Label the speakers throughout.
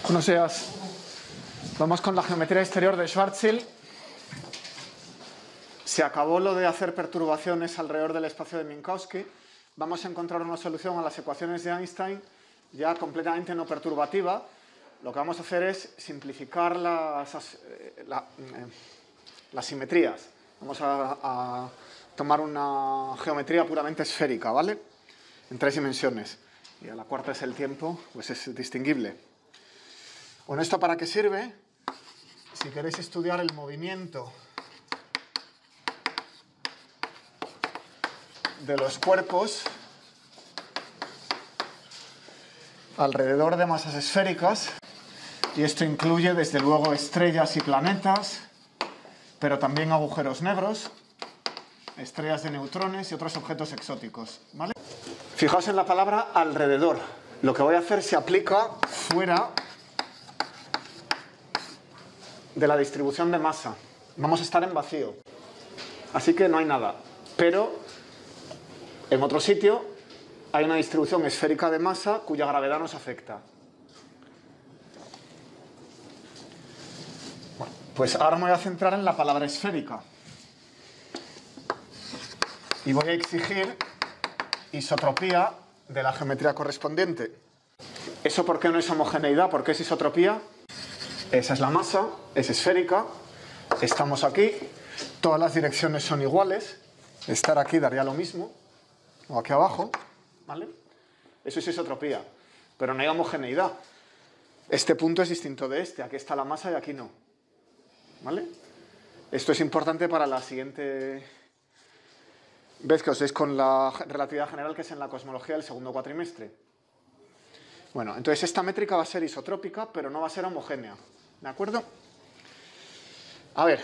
Speaker 1: Buenos días. Vamos con la geometría exterior de Schwarzschild. Se acabó lo de hacer perturbaciones alrededor del espacio de Minkowski. Vamos a encontrar una solución a las ecuaciones de Einstein ya completamente no perturbativa. Lo que vamos a hacer es simplificar las simetrías. Vamos a tomar una geometría puramente esférica, ¿vale? En 3 dimensiones. Y a la cuarta es el tiempo, pues es distinguible. Bueno, ¿esto para qué sirve? Si queréis estudiar el movimiento de los cuerpos alrededor de masas esféricas, y esto incluye desde luego estrellas y planetas, pero también agujeros negros, estrellas de neutrones y otros objetos exóticos, ¿vale? Fijaos en la palabra alrededor. Lo que voy a hacer se aplica fuera de la distribución de masa. Vamos a estar en vacío, así que no hay nada. Pero en otro sitio hay una distribución esférica de masa cuya gravedad nos afecta. Bueno, pues ahora me voy a centrar en la palabra esférica. Y voy a exigir isotropía de la geometría correspondiente. ¿Eso por qué no es homogeneidad? ¿Por qué es isotropía? Esa es la masa, es esférica, estamos aquí, todas las direcciones son iguales, estar aquí daría lo mismo, o aquí abajo, ¿vale? Eso es isotropía, pero no hay homogeneidad. Este punto es distinto de este, aquí está la masa y aquí no, ¿vale? Esto es importante para la siguiente vez que os deis con la relatividad general, que es en la cosmología del segundo cuatrimestre. Bueno, entonces esta métrica va a ser isotrópica, pero no va a ser homogénea, ¿de acuerdo? A ver,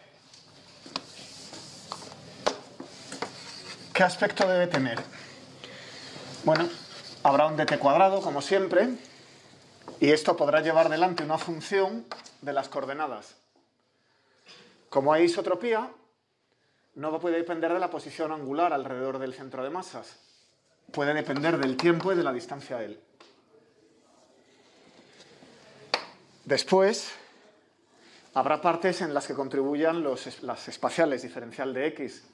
Speaker 1: ¿qué aspecto debe tener? Bueno, habrá un dt cuadrado, como siempre, y esto podrá llevar delante una función de las coordenadas. Como hay isotropía, no puede depender de la posición angular alrededor del centro de masas. Puede depender del tiempo y de la distancia a él. Después, habrá partes en las que contribuyan las espaciales diferencial de x.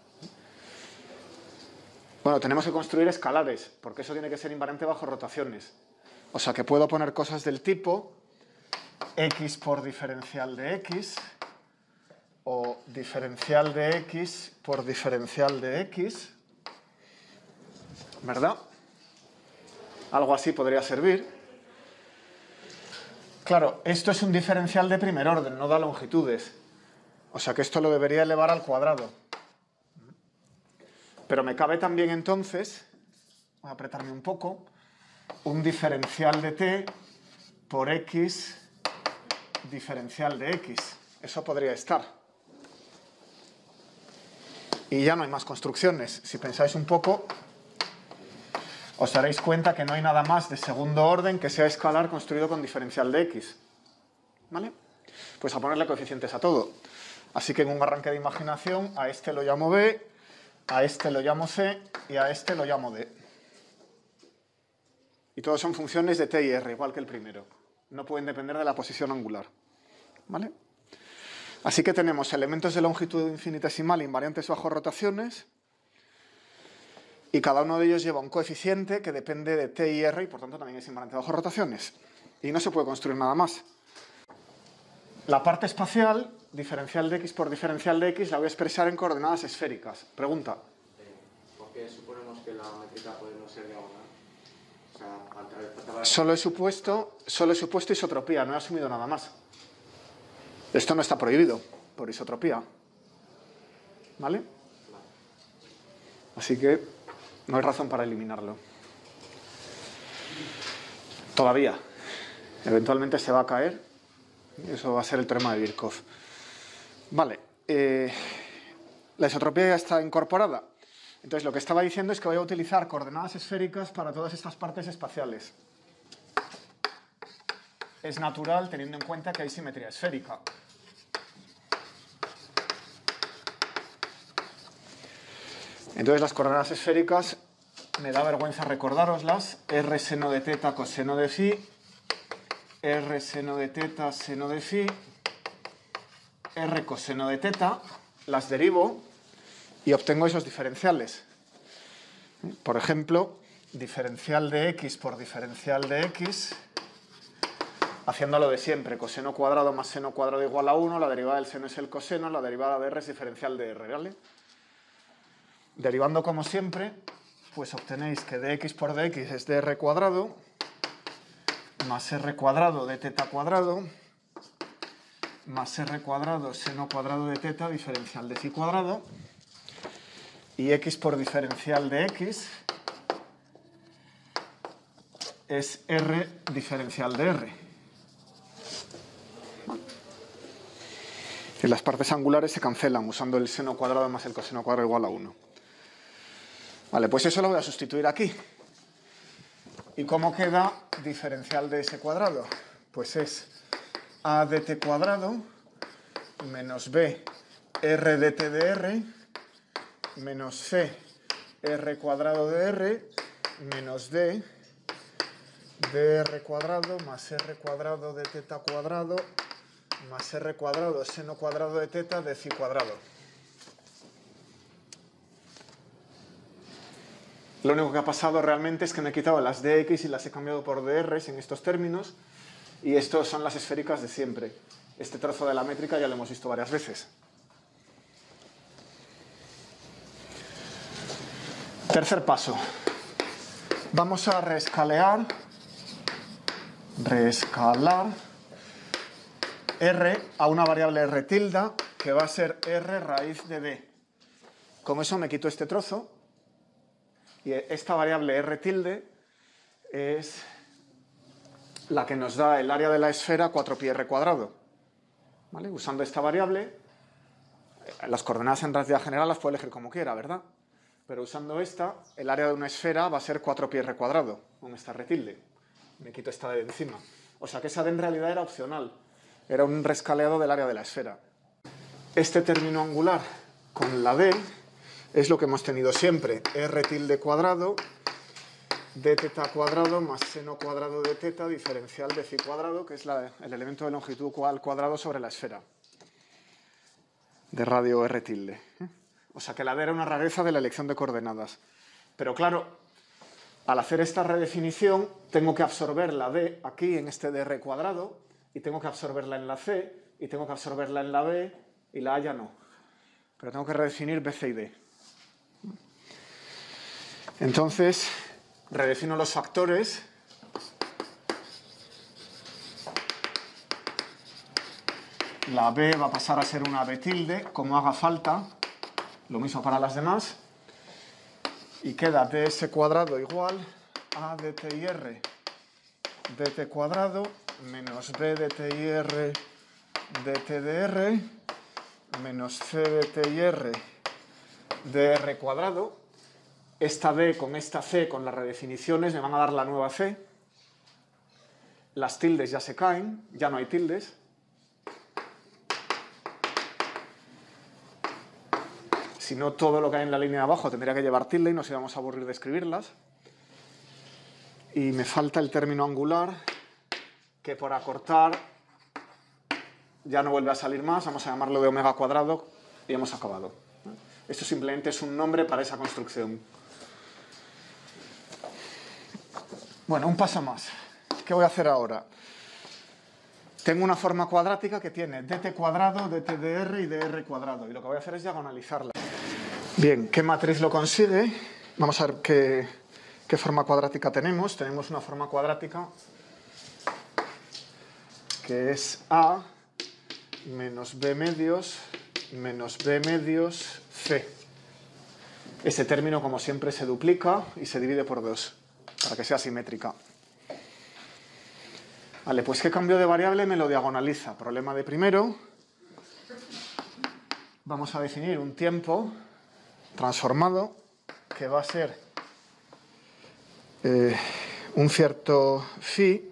Speaker 1: Bueno, tenemos que construir escalares, porque eso tiene que ser invariante bajo rotaciones. O sea que puedo poner cosas del tipo x por diferencial de x, o diferencial de x por diferencial de x, ¿verdad? Algo así podría servir. Claro, esto es un diferencial de primer orden, no da longitudes. O sea que esto lo debería elevar al cuadrado. Pero me cabe también entonces, voy a apretarme un poco, un diferencial de t por x diferencial de x. Eso podría estar. Y ya no hay más construcciones. Si pensáis un poco, os daréis cuenta que no hay nada más de segundo orden que sea escalar construido con diferencial de x. ¿Vale? Pues a ponerle coeficientes a todo. Así que en un arranque de imaginación, a este lo llamo b, a este lo llamo c y a este lo llamo d. Y todos son funciones de t y r, igual que el primero. No pueden depender de la posición angular. ¿Vale? Así que tenemos elementos de longitud infinitesimal invariantes bajo rotaciones, y cada uno de ellos lleva un coeficiente que depende de t y r, y por tanto también es invariante bajo rotaciones. Y no se puede construir nada más. La parte espacial, diferencial de x por diferencial de x, la voy a expresar en coordenadas esféricas. Pregunta.
Speaker 2: ¿Por qué suponemos que la métrica puede no ser diagonal? O sea,
Speaker 1: Solo he supuesto isotropía, no he asumido nada más. Esto no está prohibido por isotropía. ¿Vale? Así que no hay razón para eliminarlo. Todavía. Eventualmente se va a caer. Eso va a ser el teorema de Birkhoff. Vale. La isotropía ya está incorporada. Entonces lo que estaba diciendo es que voy a utilizar coordenadas esféricas para todas estas partes espaciales. Es natural teniendo en cuenta que hay simetría esférica. Entonces las coordenadas esféricas, me da vergüenza recordároslas: r seno de teta coseno de phi R seno de teta seno de phi, R coseno de teta, las derivo y obtengo esos diferenciales. Por ejemplo, diferencial de x por diferencial de x, haciéndolo de siempre, coseno cuadrado más seno cuadrado igual a 1, la derivada del seno es el coseno, la derivada de r es diferencial de r, ¿vale? Derivando como siempre, pues obtenéis que dx por dx es dr cuadrado más r cuadrado de teta cuadrado más r cuadrado seno cuadrado de teta diferencial de phi cuadrado, y x por diferencial de x es r diferencial de r. Y las partes angulares se cancelan usando el seno cuadrado más el coseno cuadrado igual a 1. Vale, pues eso lo voy a sustituir aquí. ¿Y cómo queda diferencial de ese cuadrado? Pues es a de t cuadrado menos b r de t de r menos c r cuadrado de r menos d dr cuadrado más r cuadrado de teta cuadrado más r cuadrado seno cuadrado de teta de phi cuadrado. Lo único que ha pasado realmente es que me he quitado las dx y las he cambiado por drs en estos términos, y estos son las esféricas de siempre. Este trozo de la métrica ya lo hemos visto varias veces. Tercer paso. Vamos a reescalar r a una variable r tilde que va a ser r raíz de d. Con eso me quito este trozo, y esta variable r tilde es la que nos da el área de la esfera 4πr cuadrado. ¿Vale? Usando esta variable, las coordenadas en realidad general las puedo elegir como quiera, ¿verdad? Pero usando esta, el área de una esfera va a ser 4πr cuadrado, con esta r tilde. Me quito esta de encima. O sea que esa d en realidad era opcional. Era un rescaleado del área de la esfera. Este término angular con la d es lo que hemos tenido siempre. R tilde cuadrado d teta cuadrado más seno cuadrado de teta diferencial de phi cuadrado, que es el elemento de longitud al cuadrado sobre la esfera. De radio R tilde. O sea que la d era una rareza de la elección de coordenadas. Pero claro, al hacer esta redefinición, tengo que absorber la d aquí en este dr cuadrado, y tengo que absorberla en la c, y tengo que absorberla en la b, y la a ya no. Pero tengo que redefinir b, c y d. Entonces, redefino los factores. La b va a pasar a ser una b tilde, como haga falta. Lo mismo para las demás. Y queda ds cuadrado igual a dt y r dt cuadrado menos b dt y r dt de r menos c dt y r dr cuadrado. Esta d con esta c con las redefiniciones me van a dar la nueva c. Las tildes ya se caen, ya no hay tildes. Si no, todo lo que hay en la línea de abajo tendría que llevar tilde y nos íbamos a aburrir de escribirlas. Y me falta el término angular, que por acortar ya no vuelve a salir más. Vamos a llamarlo de omega cuadrado y hemos acabado. Esto simplemente es un nombre para esa construcción. Bueno, un paso más. ¿Qué voy a hacer ahora? Tengo una forma cuadrática que tiene dt cuadrado, dt de r y dr cuadrado. Y lo que voy a hacer es diagonalizarla. Bien, ¿qué matriz lo consigue? Vamos a ver qué forma cuadrática tenemos. Tenemos una forma cuadrática que es a menos b medios c. Ese término, como siempre, se duplica y se divide por 2, para que sea simétrica. Vale, pues ¿qué cambio de variable me lo diagonaliza? Problema de primero. Vamos a definir un tiempo transformado que va a ser un cierto phi,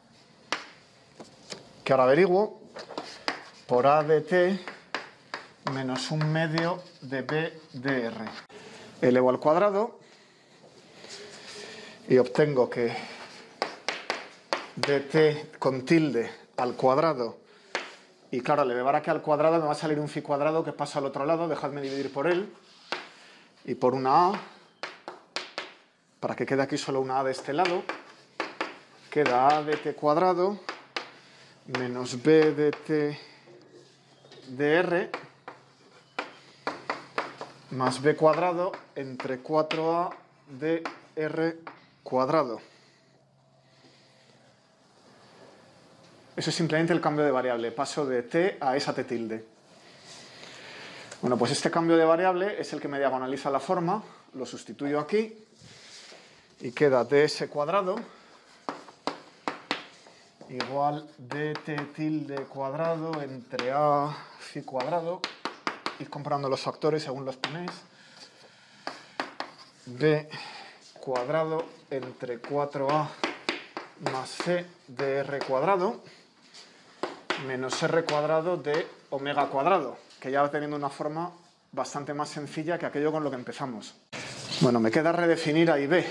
Speaker 1: que ahora averiguo, por a de t menos un medio de b de r. Elevo al cuadrado y obtengo que dt con tilde al cuadrado. Y claro, al elevar aquí al cuadrado me va a salir un phi cuadrado que pasa al otro lado. Dejadme dividir por él. Y por una a, para que quede aquí solo una a de este lado, queda a dt cuadrado menos b dt dr más b cuadrado entre 4a dr cuadrado. Eso es simplemente el cambio de variable. Paso de t a esa t tilde. Bueno, pues este cambio de variable es el que me diagonaliza la forma. Lo sustituyo aquí y queda ds cuadrado igual dt tilde cuadrado entre a phi cuadrado. Ir comprando los factores según los ponéis. b cuadrado entre 4a más c de r cuadrado menos r cuadrado de omega cuadrado, que ya va teniendo una forma bastante más sencilla que aquello con lo que empezamos. Bueno, me queda redefinir a y b.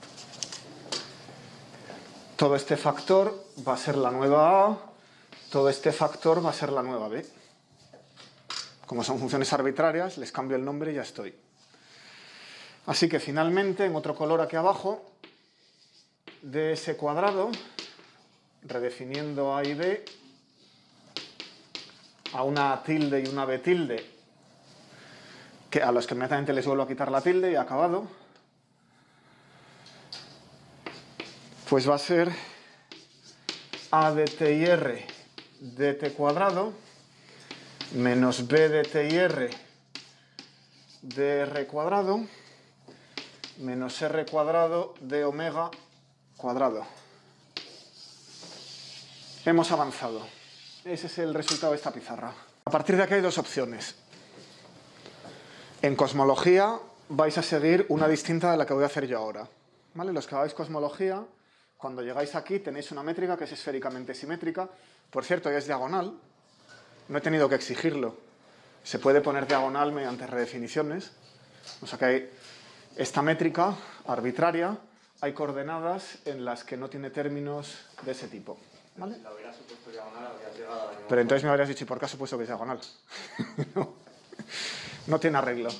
Speaker 1: Todo este factor va a ser la nueva a, todo este factor va a ser la nueva b. Como son funciones arbitrarias, les cambio el nombre y ya estoy. Así que finalmente, en otro color aquí abajo, ds cuadrado, redefiniendo a y b, a una a tilde y una b tilde, que a los que inmediatamente les vuelvo a quitar la tilde y acabado, pues va a ser a dt y r dt cuadrado menos b dt y r dr cuadrado menos r cuadrado de omega cuadrado. Hemos avanzado. Ese es el resultado de esta pizarra. A partir de aquí hay dos opciones. En cosmología vais a seguir una distinta de la que voy a hacer yo ahora. ¿Vale? Los que hagáis cosmología, cuando llegáis aquí tenéis una métrica que es esféricamente simétrica. Por cierto, ya es diagonal. No he tenido que exigirlo. Se puede poner diagonal mediante redefiniciones. O sea que hay esta métrica arbitraria, hay coordenadas en las que no tiene términos de ese tipo. ¿Vale?
Speaker 2: Si lo hubieras supuesto diagonal, habrías llegado a la
Speaker 1: Pero entonces me habrías dicho, ¿y por qué has supuesto que es diagonal? No tiene arreglo.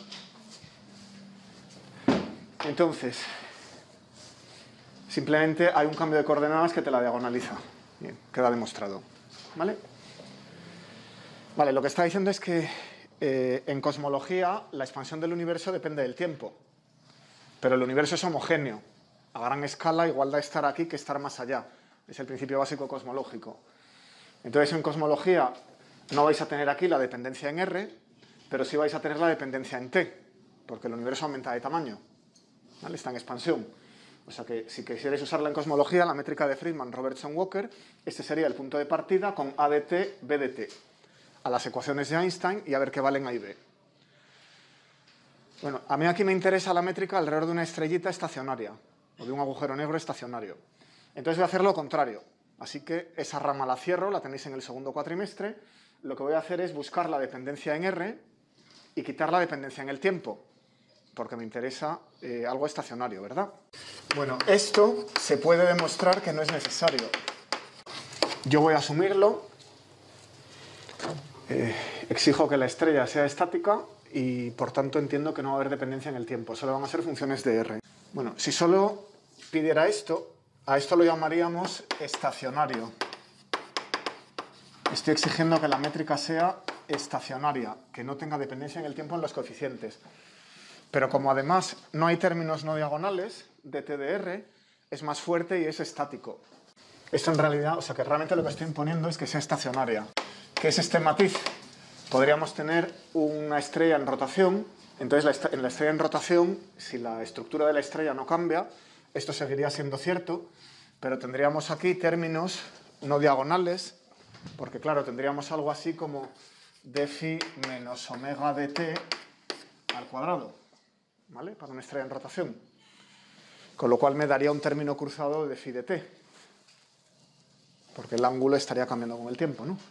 Speaker 1: Entonces, simplemente hay un cambio de coordenadas que te la diagonaliza. Bien, queda demostrado. ¿Vale? Vale, lo que está diciendo es que en cosmología la expansión del universo depende del tiempo. Pero el universo es homogéneo. A gran escala igual da estar aquí que estar más allá. Es el principio básico cosmológico. Entonces en cosmología no vais a tener aquí la dependencia en R, pero sí vais a tener la dependencia en T, porque el universo aumenta de tamaño. ¿Vale? Está en expansión. O sea que si quisierais usarla en cosmología, la métrica de Friedman, Robertson, Walker, este sería el punto de partida con A de t, B de t, a las ecuaciones de Einstein y a ver qué valen A y B. Bueno, a mí aquí me interesa la métrica alrededor de una estrellita estacionaria, o de un agujero negro estacionario. Entonces voy a hacer lo contrario. Así que esa rama la cierro, la tenéis en el segundo cuatrimestre. Lo que voy a hacer es buscar la dependencia en R y quitar la dependencia en el tiempo, porque me interesa algo estacionario, ¿verdad? Bueno, esto se puede demostrar que no es necesario. Yo voy a asumirlo. Exijo que la estrella sea estática y, por tanto, entiendo que no va a haber dependencia en el tiempo. Solo van a ser funciones de R. Bueno, si solo pidiera esto, a esto lo llamaríamos estacionario. Estoy exigiendo que la métrica sea estacionaria, que no tenga dependencia en el tiempo en los coeficientes. Pero como además no hay términos no diagonales de T de R, es más fuerte y es estático. Esto en realidad, o sea que realmente lo que estoy imponiendo es que sea estacionaria. ¿Qué es este matiz? Podríamos tener una estrella en rotación. Entonces en la estrella en rotación, si la estructura de la estrella no cambia, esto seguiría siendo cierto, pero tendríamos aquí términos no diagonales, porque claro, tendríamos algo así como d phi menos omega dt al cuadrado, ¿vale? Para una estrella en rotación. Con lo cual me daría un término cruzado de phi dt, porque el ángulo estaría cambiando con el tiempo, ¿no?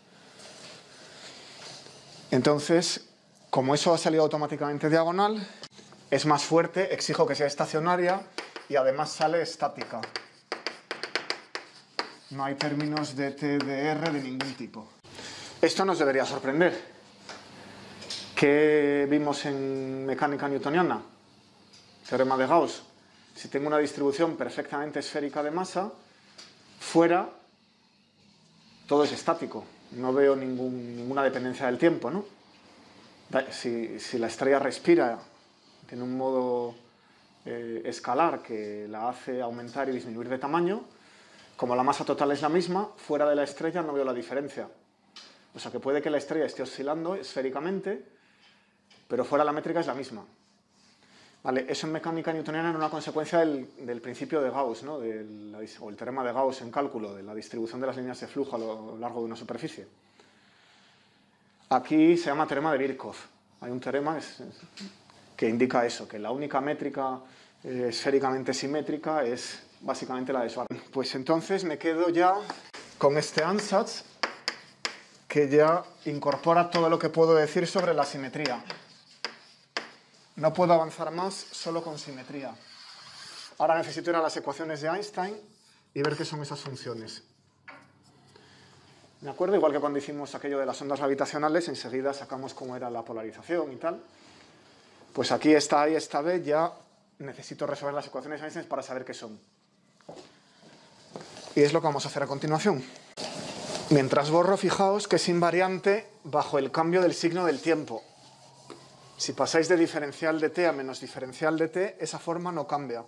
Speaker 1: Entonces, como eso ha salido automáticamente diagonal, es más fuerte, exijo que sea estacionaria y además sale estática. No hay términos de t de r de ningún tipo. Esto nos debería sorprender. ¿Qué vimos en mecánica newtoniana? Teorema de Gauss. Si tengo una distribución perfectamente esférica de masa, fuera todo es estático. No veo ninguna dependencia del tiempo, ¿no? Si la estrella respira, tiene un modo escalar que la hace aumentar y disminuir de tamaño, como la masa total es la misma, fuera de la estrella no veo la diferencia. O sea que puede que la estrella esté oscilando esféricamente, pero fuera la métrica es la misma. Vale, eso en mecánica newtoniana era una consecuencia del principio de Gauss, ¿no? O el teorema de Gauss en cálculo, de la distribución de las líneas de flujo a lo largo de una superficie. Aquí se llama teorema de Birkhoff. Hay un teorema que indica eso, que la única métrica esféricamente simétrica es básicamente la de Schwarzschild. Pues entonces me quedo ya con este ansatz que ya incorpora todo lo que puedo decir sobre la simetría. No puedo avanzar más solo con simetría. Ahora necesito ir a las ecuaciones de Einstein y ver qué son esas funciones. ¿De acuerdo? Igual que cuando hicimos aquello de las ondas gravitacionales, enseguida sacamos cómo era la polarización y tal. Pues aquí esta A y esta B ya necesito resolver las ecuaciones de Einstein para saber qué son. Y es lo que vamos a hacer a continuación. Mientras borro, fijaos que es invariante bajo el cambio del signo del tiempo. Si pasáis de diferencial de t a menos diferencial de t, esa forma no cambia.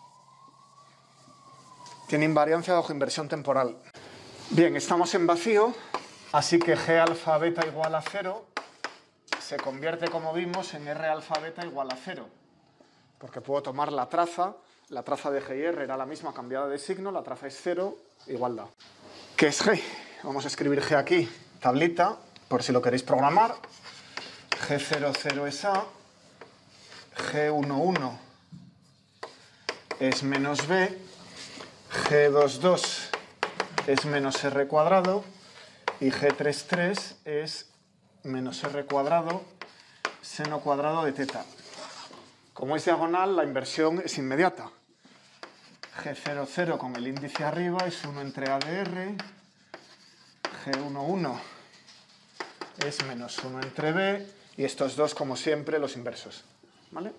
Speaker 1: Tiene invariancia bajo inversión temporal. Bien, estamos en vacío, así que g alfa beta igual a 0 se convierte, como vimos, en r alfa beta igual a 0. Porque puedo tomar la traza de g y r era la misma cambiada de signo, la traza es 0, igualdad. ¿Qué es g? Vamos a escribir g aquí, tablita, por si lo queréis programar. G00 es A, G11 es menos B, G22 es menos R cuadrado y G33 es menos R cuadrado seno cuadrado de teta. Como es diagonal, la inversión es inmediata. G00 con el índice arriba es 1 entre A de R, G11 es menos 1 entre B, y estos dos, como siempre, los inversos. ¿Vale?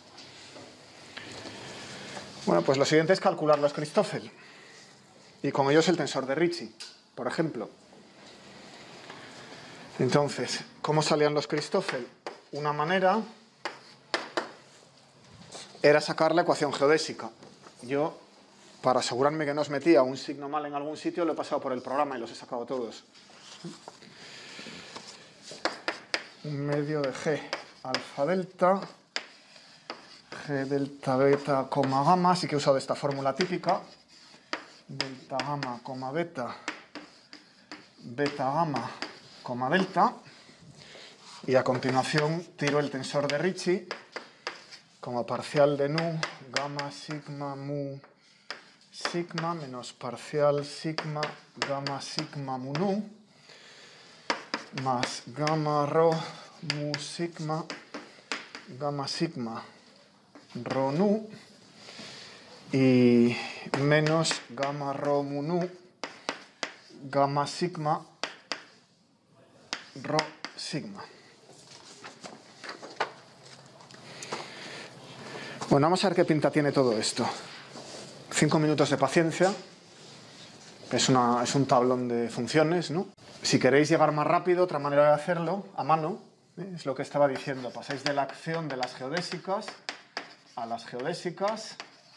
Speaker 1: Bueno, pues lo siguiente es calcular los Christoffel. Y con ellos el tensor de Ricci, por ejemplo. Entonces, ¿cómo salían los Christoffel? Una manera era sacar la ecuación geodésica. Yo, para asegurarme que no os metía un signo mal en algún sitio, lo he pasado por el programa y los he sacado todos. Un medio de g alfa delta, g delta beta, coma gamma, sí que he usado esta fórmula típica, delta gamma, coma beta, beta gamma, coma delta, y a continuación tiro el tensor de Ricci como parcial de nu, gamma, sigma, mu, sigma, menos parcial sigma, gamma, sigma, mu, nu, más gamma rho mu sigma gamma sigma rho nu y menos gamma rho mu nu gamma sigma rho sigma. Bueno, vamos a ver qué pinta tiene todo esto. 5 minutos de paciencia. Es un tablón de funciones, ¿no? Si queréis llegar más rápido, otra manera de hacerlo, a mano, es lo que estaba diciendo. Pasáis de la acción de las geodésicas a las geodésicas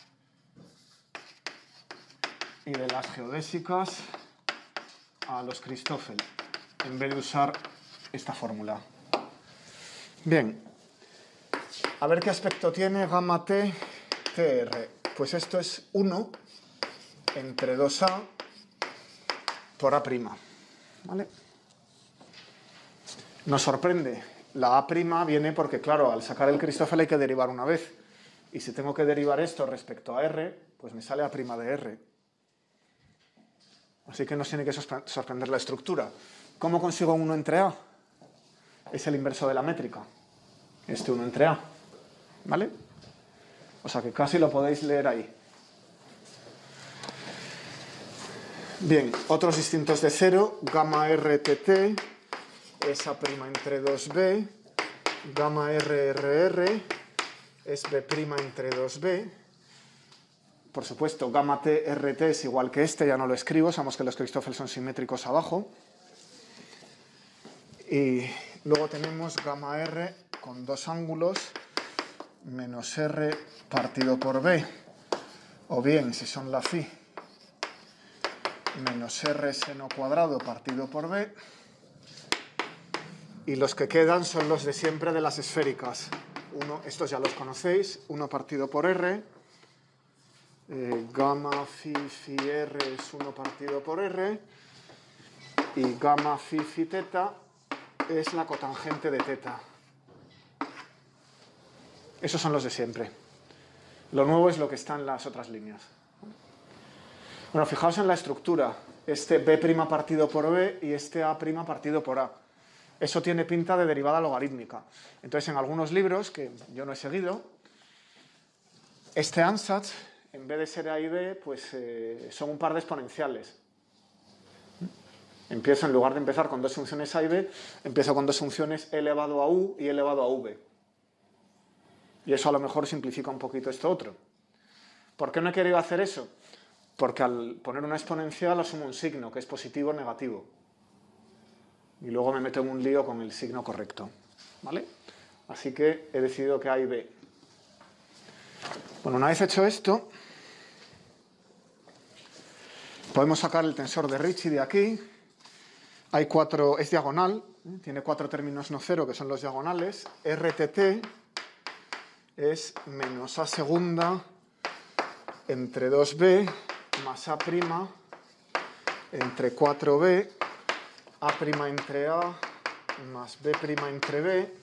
Speaker 1: y de las geodésicas a los Christoffel, en vez de usar esta fórmula. Bien, a ver qué aspecto tiene gamma t, tr. Pues esto es 1 entre 2a por a'. ¿Vale? Nos sorprende. La a' viene porque, claro, al sacar el Christoffel hay que derivar una vez. Y si tengo que derivar esto respecto a r, pues me sale a' de r. Así que nos tiene que sorprender la estructura. ¿Cómo consigo un 1 entre a? Es el inverso de la métrica. Este 1 entre a. ¿Vale? O sea que casi lo podéis leer ahí. Bien, otros distintos de cero, gamma RTT es A' entre 2B, gamma RRR es B' entre 2B. Por supuesto, gamma TRT es igual que este, ya no lo escribo, sabemos que los Christoffel son simétricos abajo. Y luego tenemos gamma R con dos ángulos, menos R partido por B, o bien, si son la phi, menos R seno cuadrado partido por B. Y los que quedan son los de siempre de las esféricas. Estos ya los conocéis, 1 partido por R, gamma phi R es 1 partido por R, y gamma phi teta es la cotangente de teta. Esos son los de siempre. Lo nuevo es lo que está en las otras líneas. Bueno, fijaos en la estructura. Este B' partido por B y este A' partido por A. Eso tiene pinta de derivada logarítmica. Entonces, en algunos libros, que yo no he seguido, este ansatz, en vez de ser A y B, pues son un par de exponenciales. Empiezo, en lugar de empezar con dos funciones A y B, empiezo con dos funciones E elevado a U y E elevado a V. Y eso a lo mejor simplifica un poquito esto otro. ¿Por qué no he querido hacer eso? Porque al poner una exponencial asumo un signo, que es positivo o negativo. Y luego me meto en un lío con el signo correcto. ¿Vale? Así que he decidido que A y B. Bueno, una vez hecho esto, podemos sacar el tensor de Ricci de aquí. Hay cuatro, es diagonal, tiene cuatro términos no cero, que son los diagonales. RTT es menos A segunda entre 2B más A' entre 4B, A' entre A más B' entre B,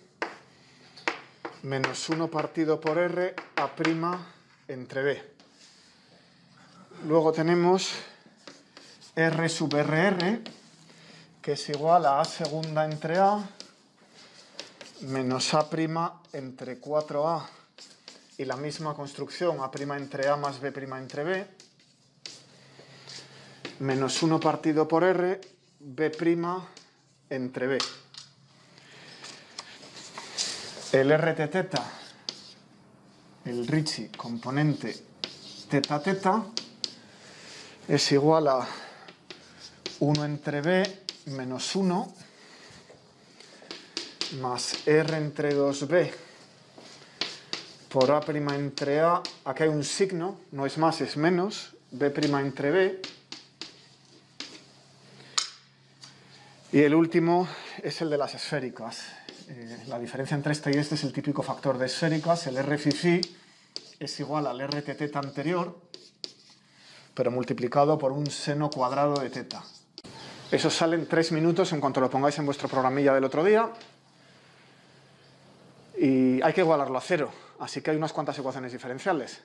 Speaker 1: menos 1 partido por R, A' entre B. Luego tenemos R sub RR, que es igual a A segunda entre A, menos A' entre 4A, y la misma construcción, A' entre A más B' entre B, menos 1 partido por R, B' entre B. El RT θ, el Ricci componente θ θ, es igual a 1 entre B menos 1 más R entre 2B por A' entre A. Aquí hay un signo, no es más, es menos, B' entre B. Y el último es el de las esféricas. La diferencia entre este y este es el típico factor de esféricas. El R phi es igual al RT θ anterior, pero multiplicado por un seno cuadrado de teta. Eso sale en 3 minutos en cuanto lo pongáis en vuestro programilla del otro día. Y hay que igualarlo a cero, así que hay unas cuantas ecuaciones diferenciales.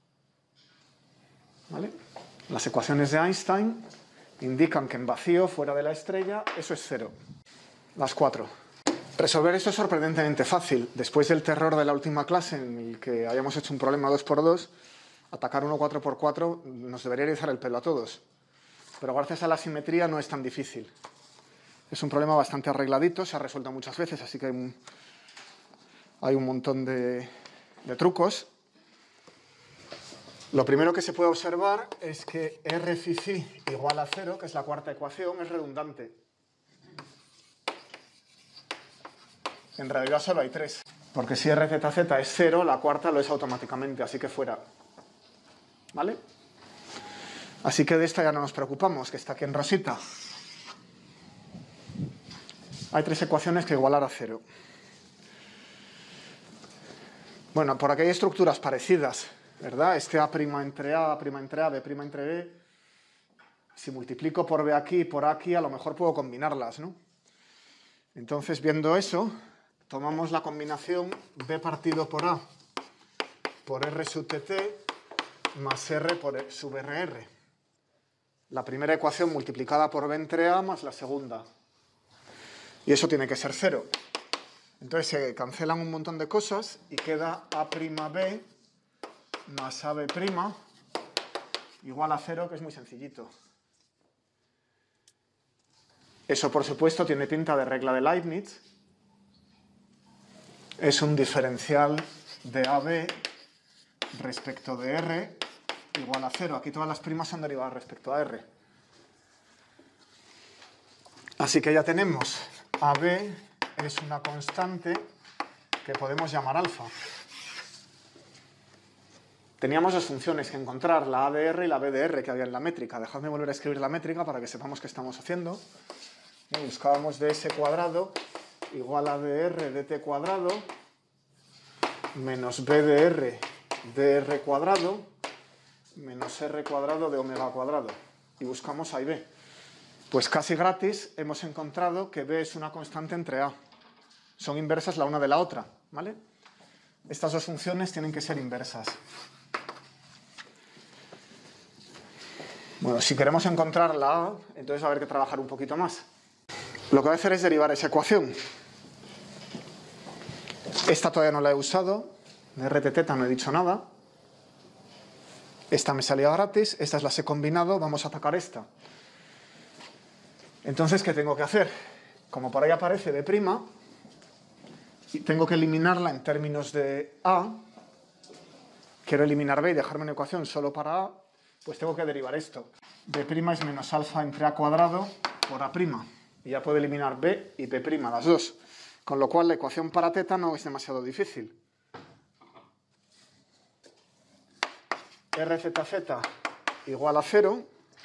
Speaker 1: ¿Vale? Las ecuaciones de Einstein indican que en vacío, fuera de la estrella, eso es cero. Las 4. Resolver esto es sorprendentemente fácil. Después del terror de la última clase, en el que habíamos hecho un problema 2×2, atacar uno 4×4 nos debería erizar el pelo a todos. Pero gracias a la simetría no es tan difícil. Es un problema bastante arregladito, se ha resuelto muchas veces, así que hay un montón de trucos. Lo primero que se puede observar es que R phi igual a 0, que es la cuarta ecuación, es redundante. En realidad solo hay 3, porque si RZZ es 0, la cuarta lo es automáticamente, así que fuera. ¿Vale? Así que de esta ya no nos preocupamos, que está aquí en rosita. Hay 3 ecuaciones que igualar a 0. Bueno, por aquí hay estructuras parecidas, ¿verdad? Este A' entre A, A' entre A, B' entre B. Si multiplico por B aquí y por A aquí, a lo mejor puedo combinarlas, ¿no? Entonces, viendo eso, tomamos la combinación B partido por A por R sub TT más R por sub RR. La primera ecuación multiplicada por B entre A más la segunda. Y eso tiene que ser 0. Entonces se cancelan un montón de cosas y queda A'B más AB' igual a 0, que es muy sencillito. Eso, por supuesto, tiene pinta de regla de Leibniz. Es un diferencial de AB respecto de R igual a 0. Aquí todas las primas son derivadas respecto a R. Así que ya tenemos AB es una constante que podemos llamar alfa. Teníamos dos funciones que encontrar, la A de R y la B de R que había en la métrica. Dejadme volver a escribir la métrica para que sepamos qué estamos haciendo. Buscábamos ds cuadrado igual a dr dt cuadrado menos b de r dr cuadrado menos r cuadrado de omega cuadrado. Y buscamos A y B. Pues casi gratis hemos encontrado que B es una constante entre A. Son inversas la una de la otra, ¿vale? Estas dos funciones tienen que ser inversas. Bueno, si queremos encontrar la A, entonces va a haber que trabajar un poquito más. Lo que voy a hacer es derivar esa ecuación. Esta todavía no la he usado. De RT no he dicho nada. Esta me salía gratis. Estas las he combinado. Vamos a atacar esta. Entonces, ¿qué tengo que hacer? Como por ahí aparece B', y tengo que eliminarla en términos de A. Quiero eliminar B y dejarme una ecuación solo para A. Pues tengo que derivar esto. B' es menos alfa entre A cuadrado por A'. Y ya puedo eliminar B y B', las dos. Con lo cual la ecuación para teta no es demasiado difícil. RZZ igual a 0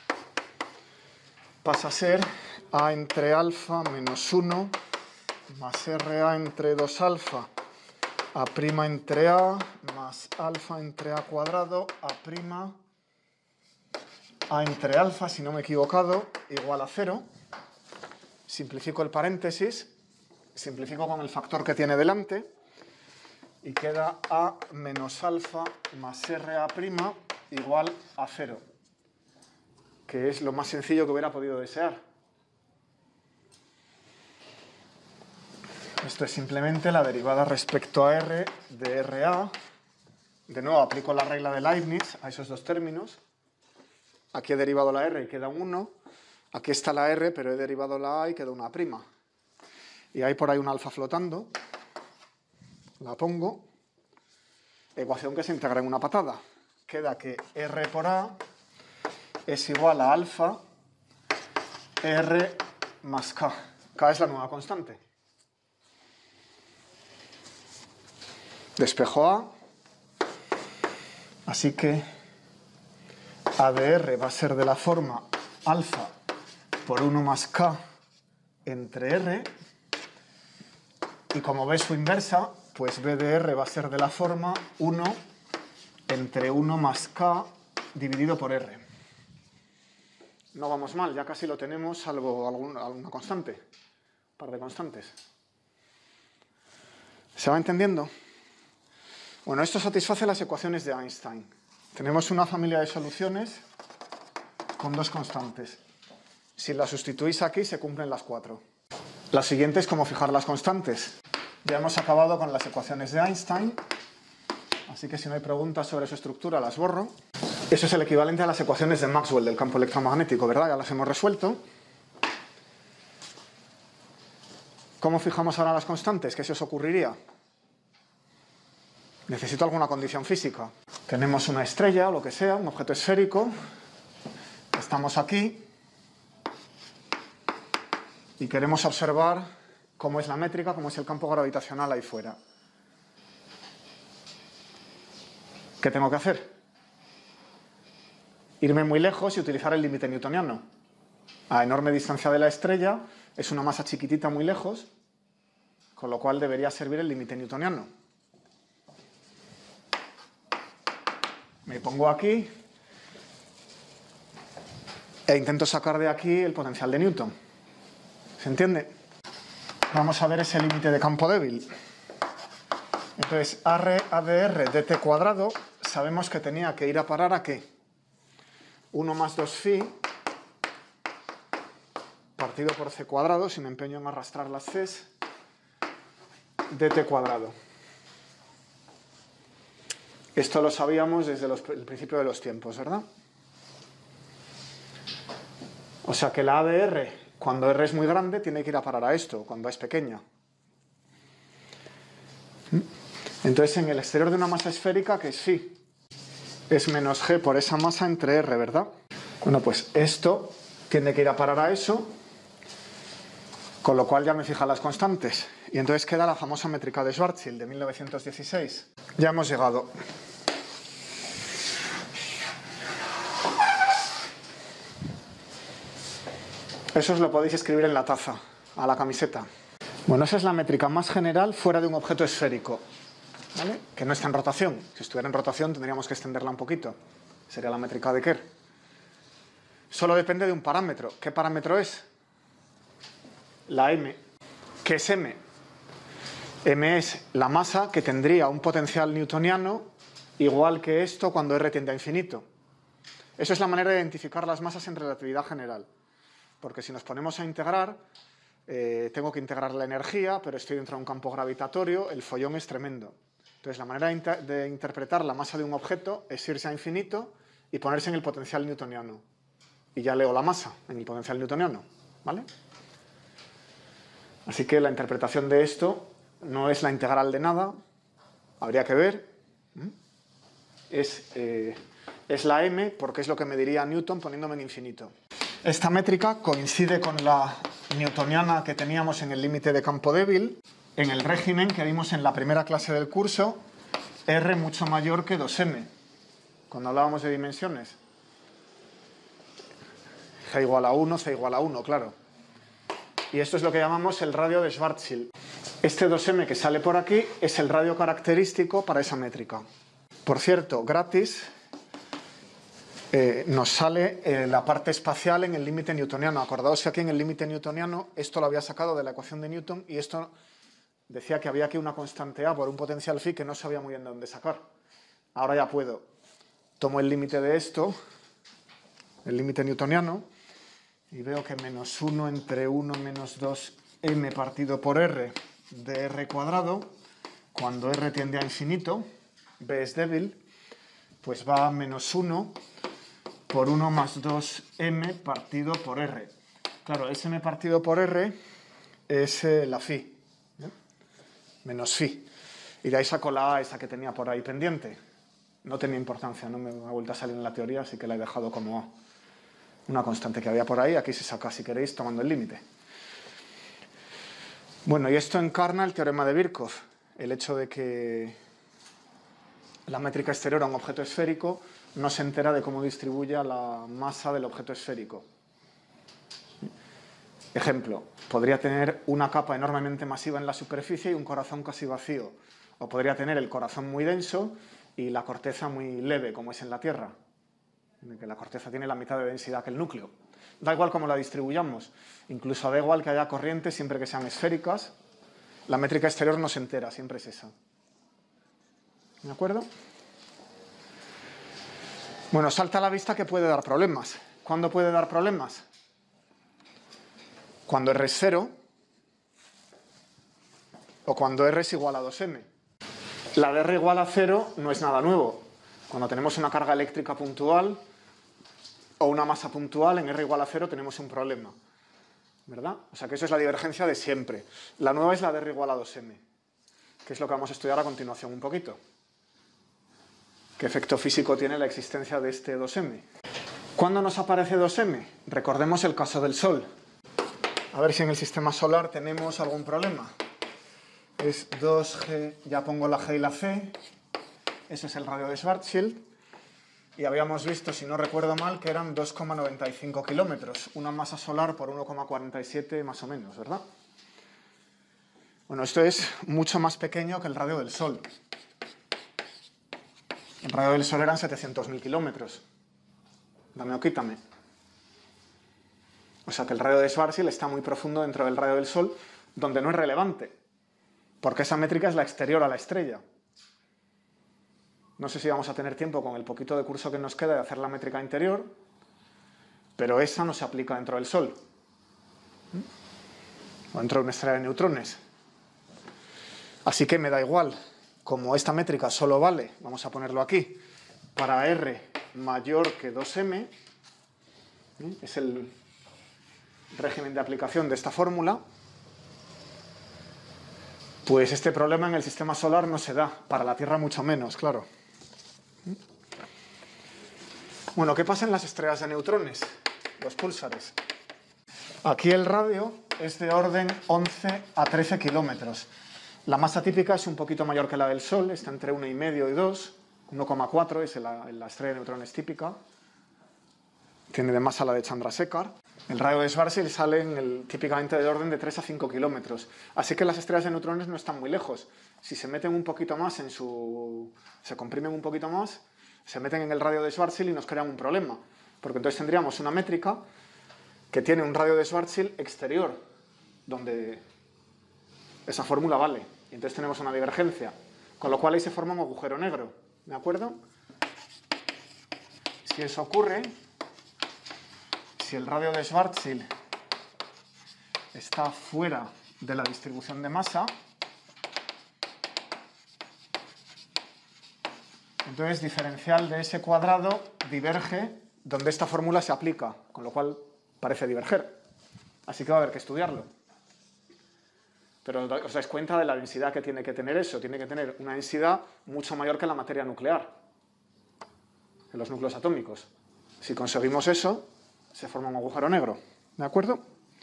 Speaker 1: pasa a ser A entre alfa menos 1 más RA entre 2 alfa A' entre A más alfa entre A cuadrado A entre alfa, si no me he equivocado, igual a 0. Simplifico el paréntesis, simplifico con el factor que tiene delante y queda A menos alfa más RA' igual a 0, que es lo más sencillo que hubiera podido desear. Esto es simplemente la derivada respecto a R de RA. De nuevo, aplico la regla de Leibniz a esos dos términos. Aquí he derivado la R y queda un 1. Aquí está la R, pero he derivado la A y queda una A'. Y hay por ahí un alfa flotando. La pongo. Ecuación que se integra en una patada. Queda que R por A es igual a alfa R más K. K es la nueva constante. Despejo A. Así que A de R va a ser de la forma alfa por 1 más K entre R. Y como B es su inversa, pues B de R va a ser de la forma 1 entre 1 más K dividido por R. No vamos mal, ya casi lo tenemos, salvo alguna constante. Un par de constantes. ¿Se va entendiendo? Bueno, esto satisface las ecuaciones de Einstein. Tenemos una familia de soluciones con dos constantes. Si las sustituís aquí, se cumplen las 4. La siguiente es cómo fijar las constantes. Ya hemos acabado con las ecuaciones de Einstein, así que si no hay preguntas sobre su estructura, las borro. Eso es el equivalente a las ecuaciones de Maxwell del campo electromagnético, ¿verdad? Ya las hemos resuelto. ¿Cómo fijamos ahora las constantes? ¿Qué se os ocurriría? Necesito alguna condición física. Tenemos una estrella o lo que sea, un objeto esférico. Estamos aquí y queremos observar cómo es la métrica, cómo es el campo gravitacional ahí fuera. ¿Qué tengo que hacer? Irme muy lejos y utilizar el límite newtoniano. A enorme distancia de la estrella es una masa chiquitita muy lejos, con lo cual debería servir el límite newtoniano. Me pongo aquí e intento sacar de aquí el potencial de Newton. ¿Se entiende? Vamos a ver ese límite de campo débil. Entonces, ADR dt cuadrado, sabemos que tenía que ir a parar a ¿qué? 1 más 2 phi partido por c cuadrado, si me empeño en arrastrar las c's, dt cuadrado. Esto lo sabíamos desde el principio de los tiempos, ¿verdad? O sea que la ADR Cuando R es muy grande, tiene que ir a parar a esto, cuando A es pequeña. Entonces, en el exterior de una masa esférica, ¿qué es phi? Es menos g por esa masa entre R, ¿verdad? Bueno, pues esto tiene que ir a parar a eso, con lo cual ya me fija las constantes. Y entonces queda la famosa métrica de Schwarzschild de 1916. Ya hemos llegado. Eso os lo podéis escribir en la taza, a la camiseta. Bueno, esa es la métrica más general fuera de un objeto esférico, ¿vale? Que no está en rotación. Si estuviera en rotación tendríamos que extenderla un poquito. Sería la métrica de Kerr. Solo depende de un parámetro. ¿Qué parámetro es? La m. ¿Qué es m? M es la masa que tendría un potencial newtoniano igual que esto cuando R tiende a infinito. Eso es la manera de identificar las masas en relatividad general. Porque si nos ponemos a integrar, tengo que integrar la energía, pero estoy dentro de un campo gravitatorio, el follón es tremendo. Entonces la manera de interpretar la masa de un objeto es irse a infinito y ponerse en el potencial newtoniano. Y ya leo la masa en el potencial newtoniano, ¿vale? Así que la interpretación de esto no es la integral de nada, habría que ver. Es la m porque es lo que me diría Newton poniéndome en infinito. Esta métrica coincide con la newtoniana que teníamos en el límite de campo débil, en el régimen que vimos en la primera clase del curso, R mucho mayor que 2m, cuando hablábamos de dimensiones. G igual a 1, C igual a 1, claro. Y esto es lo que llamamos el radio de Schwarzschild. Este 2m que sale por aquí es el radio característico para esa métrica. Por cierto, gratis, nos sale la parte espacial en el límite newtoniano. Acordaos que aquí en el límite newtoniano esto lo había sacado de la ecuación de Newton y esto decía que había aquí una constante A por un potencial phi que no sabía muy bien de dónde sacar. Ahora ya puedo. Tomo el límite de esto, el límite newtoniano, y veo que menos 1 entre 1 menos 2m partido por r de r cuadrado, cuando r tiende a infinito, b es débil, pues va a menos 1 por 1 más 2m partido por r. Claro, ese m partido por r es la phi, menos phi. Y de ahí saco la a esa que tenía por ahí pendiente. No tenía importancia, no me ha vuelto a salir en la teoría, así que la he dejado como a. Una constante que había por ahí, aquí se saca si queréis tomando el límite. Bueno, y esto encarna el teorema de Birkhoff, el hecho de que la métrica exterior a un objeto esférico no se entera de cómo distribuye la masa del objeto esférico. Ejemplo, podría tener una capa enormemente masiva en la superficie y un corazón casi vacío. O podría tener el corazón muy denso y la corteza muy leve, como es en la Tierra, en que la corteza tiene la mitad de densidad que el núcleo. Da igual cómo la distribuyamos, incluso da igual que haya corrientes siempre que sean esféricas, la métrica exterior no se entera, siempre es esa. ¿De acuerdo? Bueno, salta a la vista que puede dar problemas. ¿Cuándo puede dar problemas? Cuando R es 0 o cuando R es igual a 2m. La de R igual a 0 no es nada nuevo. Cuando tenemos una carga eléctrica puntual o una masa puntual, en R igual a 0 tenemos un problema, ¿verdad? O sea que eso es la divergencia de siempre. La nueva es la de R igual a 2m, que es lo que vamos a estudiar a continuación un poquito. ¿Qué efecto físico tiene la existencia de este 2m? ¿Cuándo nos aparece 2m? Recordemos el caso del Sol. A ver si en el sistema solar tenemos algún problema. Es 2g, ya pongo la g y la c, ese es el radio de Schwarzschild. Y habíamos visto, si no recuerdo mal, que eran 2,95 kilómetros, una masa solar por 1,47 más o menos, ¿verdad? Bueno, esto es mucho más pequeño que el radio del Sol. El radio del Sol eran 700.000 kilómetros. Dame o quítame. O sea que el radio de Schwarzschild está muy profundo dentro del radio del Sol, donde no es relevante, porque esa métrica es la exterior a la estrella. No sé si vamos a tener tiempo con el poquito de curso que nos queda de hacer la métrica interior, pero esa no se aplica dentro del Sol, o dentro de una estrella de neutrones. Así que me da igual, como esta métrica solo vale, vamos a ponerlo aquí, para R mayor que 2m, es el régimen de aplicación de esta fórmula, pues este problema en el sistema solar no se da, para la Tierra mucho menos, claro. Bueno, ¿qué pasa en las estrellas de neutrones? Los púlsares. Aquí el radio es de orden 11 a 13 kilómetros. La masa típica es un poquito mayor que la del Sol, está entre 1,5 y 2, 1,4 es la estrella de neutrones típica. Tiene de masa la de Chandrasekhar. El radio de Schwarzschild sale típicamente de orden de 3 a 5 kilómetros. Así que las estrellas de neutrones no están muy lejos. Si se meten un poquito más se comprimen un poquito más, se meten en el radio de Schwarzschild y nos crean un problema. Porque entonces tendríamos una métrica que tiene un radio de Schwarzschild exterior, donde esa fórmula vale. Y entonces tenemos una divergencia. Con lo cual ahí se forma un agujero negro. ¿De acuerdo? Si eso ocurre, si el radio de Schwarzschild está fuera de la distribución de masa, entonces diferencial de ese cuadrado diverge donde esta fórmula se aplica, con lo cual parece diverger. Así que va a haber que estudiarlo. Pero os dais cuenta de la densidad que tiene que tener eso. Tiene que tener una densidad mucho mayor que la materia nuclear, en los núcleos atómicos. Si conseguimos eso, se forma un agujero negro. ¿De acuerdo?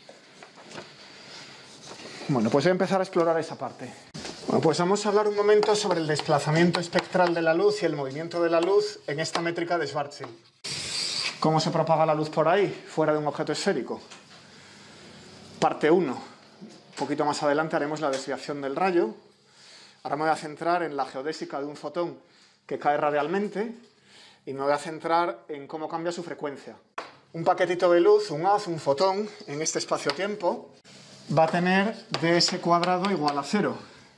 Speaker 1: Bueno, pues voy a empezar a explorar esa parte. Bueno, pues vamos a hablar un momento sobre el desplazamiento espectral de la luz y el movimiento de la luz en esta métrica de Schwarzschild. ¿Cómo se propaga la luz por ahí, fuera de un objeto esférico? Parte 1. Un poquito más adelante haremos la desviación del rayo. Ahora me voy a centrar en la geodésica de un fotón que cae radialmente y me voy a centrar en cómo cambia su frecuencia. Un paquetito de luz, un haz, un fotón, en este espacio-tiempo, va a tener ds cuadrado igual a 0.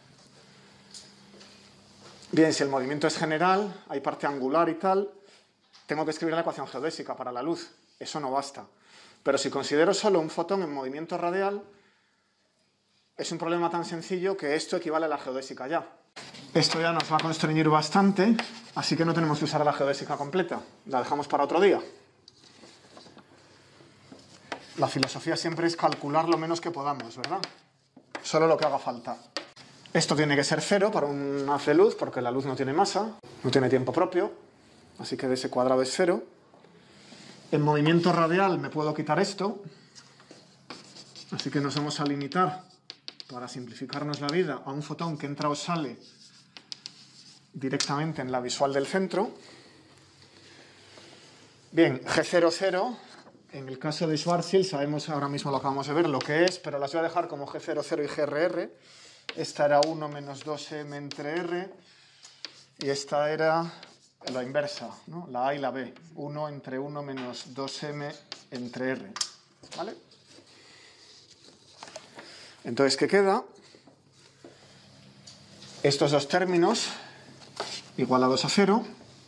Speaker 1: Bien, si el movimiento es general, hay parte angular y tal, tengo que escribir la ecuación geodésica para la luz. Eso no basta. Pero si considero solo un fotón en movimiento radial, es un problema tan sencillo que esto equivale a la geodésica ya. Esto ya nos va a constreñir bastante, así que no tenemos que usar la geodésica completa. La dejamos para otro día. La filosofía siempre es calcular lo menos que podamos, ¿verdad? Solo lo que haga falta. Esto tiene que ser 0 para un haz de luz, porque la luz no tiene masa, no tiene tiempo propio, así que ds cuadrado es 0. En movimiento radial me puedo quitar esto, así que nos vamos a limitar, para simplificarnos la vida, a un fotón que entra o sale directamente en la visual del centro. Bien, G00, en el caso de Schwarzschild, sabemos ahora mismo lo acabamos de ver lo que es, pero las voy a dejar como G00 y GRR. Esta era 1 menos 2m entre r, y esta era la inversa, ¿no? La A y la B, 1 entre 1 menos 2m entre r. ¿Vale? Entonces, ¿qué queda? Estos dos términos igualados a 0.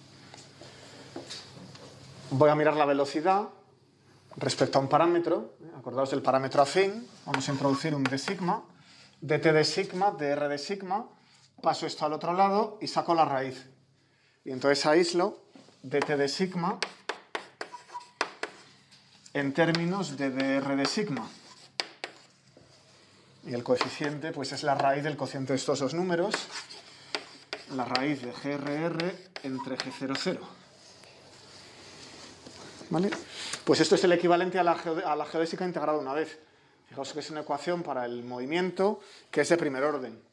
Speaker 1: Voy a mirar la velocidad respecto a un parámetro. Acordaos del parámetro afín. Vamos a introducir un d sigma. dt de sigma, dr de sigma. Paso esto al otro lado y saco la raíz. Y entonces aíslo dt de sigma en términos de dr de sigma. Y el coeficiente pues es la raíz del cociente de estos dos números, la raíz de GRR entre G00. ¿Vale? Pues esto es el equivalente a la geodésica integrada una vez. Fijaos que es una ecuación para el movimiento que es de primer orden.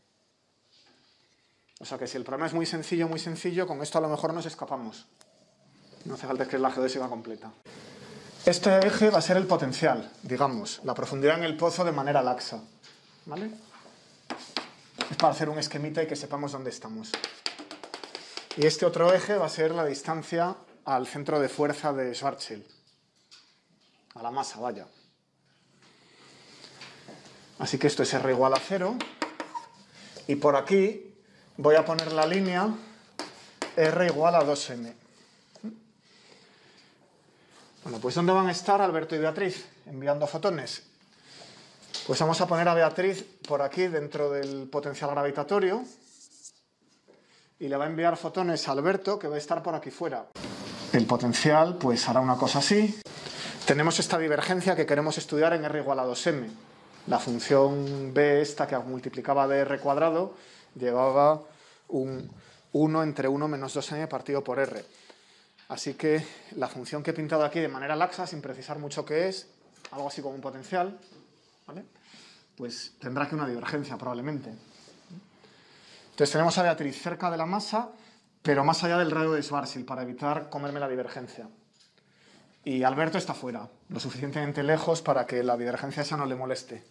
Speaker 1: O sea que si el problema es muy sencillo, con esto a lo mejor nos escapamos. No hace falta escribir la geodésica completa. Este eje va a ser el potencial, digamos, la profundidad en el pozo de manera laxa. ¿Vale? Es para hacer un esquemita y que sepamos dónde estamos. Y este otro eje va a ser la distancia al centro de fuerza de Schwarzschild. A la masa, vaya. Así que esto es R igual a 0. Y por aquí voy a poner la línea R igual a 2m. Bueno, pues ¿dónde van a estar Alberto y Beatriz enviando fotones? Pues vamos a poner a Beatriz por aquí dentro del potencial gravitatorio y le va a enviar fotones a Alberto, que va a estar por aquí fuera. El potencial pues hará una cosa así. tenemos esta divergencia que queremos estudiar en r igual a 2m. La función b esta que multiplicaba de r cuadrado llevaba un 1 entre 1 menos 2m partido por r. Así que la función que he pintado aquí de manera laxa, sin precisar mucho qué es, algo así como un potencial, ¿vale? Pues tendrá aquí una divergencia probablemente. Entonces tenemos a Beatriz cerca de la masa, pero más allá del radio de Schwarzschild para evitar comerme la divergencia. Y Alberto está fuera, lo suficientemente lejos para que la divergencia esa no le moleste.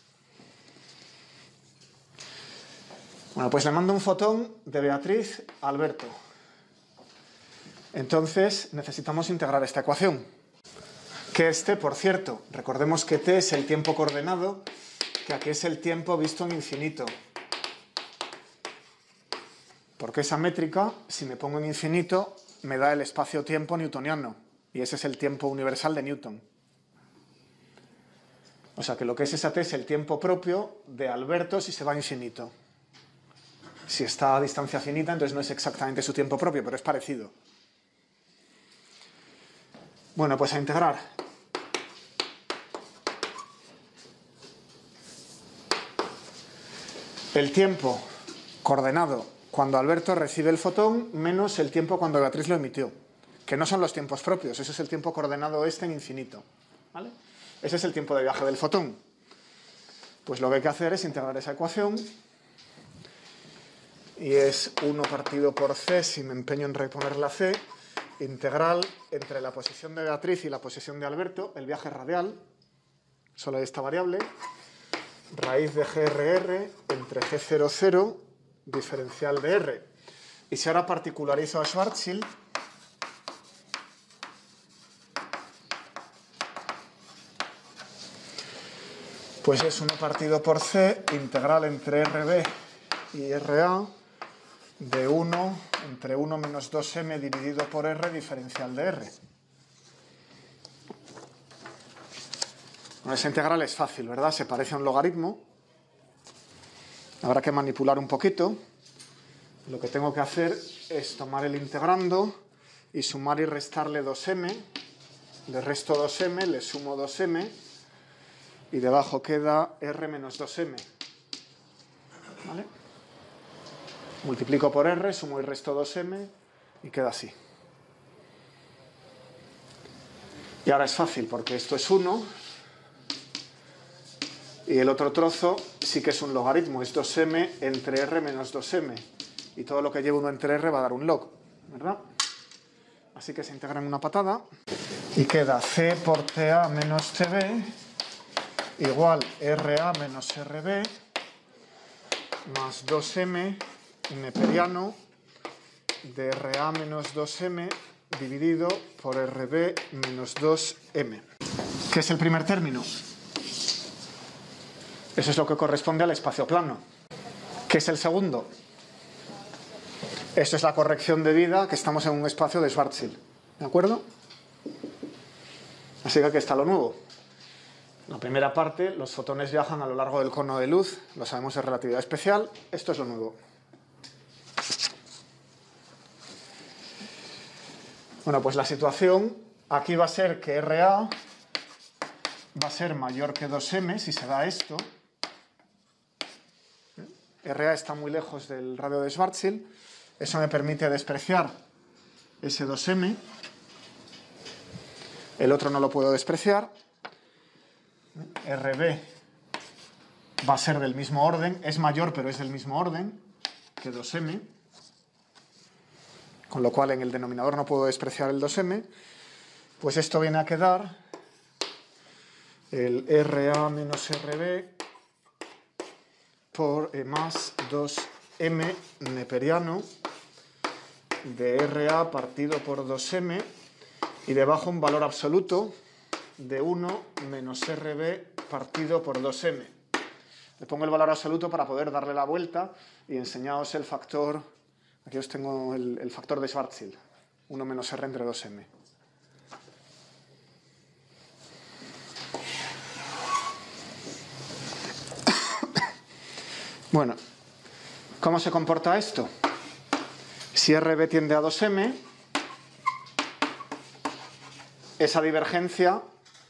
Speaker 1: Bueno, pues le mando un fotón de Beatriz a Alberto. Entonces necesitamos integrar esta ecuación. Que es t, por cierto, recordemos que t es el tiempo coordenado, que aquí es el tiempo visto en infinito. Porque esa métrica, si me pongo en infinito, me da el espacio-tiempo newtoniano. Y ese es el tiempo universal de Newton. O sea que lo que es esa t es el tiempo propio de Alberto si se va a infinito. Si está a distancia finita, entonces no es exactamente su tiempo propio, pero es parecido. Bueno, pues a integrar. El tiempo coordenado cuando Alberto recibe el fotón menos el tiempo cuando Beatriz lo emitió, que no son los tiempos propios, ese es el tiempo coordenado este en infinito, ¿vale? Ese es el tiempo de viaje del fotón. Pues lo que hay que hacer es integrar esa ecuación y es 1 partido por c, si me empeño en reponer la c, integral entre la posición de Beatriz y la posición de Alberto, el viaje radial, solo hay esta variable, raíz de GRR entre G00 diferencial de R. Y si ahora particularizo a Schwarzschild, pues es 1 partido por c, integral entre RB y RA, de 1 entre 1 menos 2m dividido por r diferencial de r. Bueno, esa integral es fácil, ¿verdad? Se parece a un logaritmo. Habrá que manipular un poquito. Lo que tengo que hacer es tomar el integrando y sumar y restarle 2m. Le resto 2m, le sumo 2m y debajo queda r menos 2m. ¿Vale? Multiplico por r, sumo y resto 2m y queda así. Y ahora es fácil porque esto es 1 y el otro trozo sí que es un logaritmo, es 2m entre r menos 2m. Y todo lo que lleve 1 entre r va a dar un log, ¿verdad? Así que se integra en una patada y queda c por ta menos tb igual ra menos rb más 2m neperiano de RA menos 2m dividido por RB menos 2m. ¿Qué es el primer término? Eso es lo que corresponde al espacio plano. ¿Qué es el segundo? Esto es la corrección debida que estamos en un espacio de Schwarzschild. ¿De acuerdo? Así que aquí está lo nuevo. La primera parte, los fotones viajan a lo largo del cono de luz, lo sabemos de relatividad especial. Esto es lo nuevo. Bueno, pues la situación aquí va a ser que RA va a ser mayor que 2m si se da esto. RA está muy lejos del radio de Schwarzschild. Eso me permite despreciar ese 2m. El otro no lo puedo despreciar. RB va a ser del mismo orden. Es mayor, pero es del mismo orden que 2m. Con lo cual en el denominador no puedo despreciar el 2m, pues esto viene a quedar el RA menos RB por más 2m neperiano de RA partido por 2m y debajo un valor absoluto de 1 menos RB partido por 2m. Le pongo el valor absoluto para poder darle la vuelta y enseñaros el factor. Aquí os tengo el factor de Schwarzschild, 1 menos r entre 2m. Bueno, ¿cómo se comporta esto? Si RB tiende a 2m, esa divergencia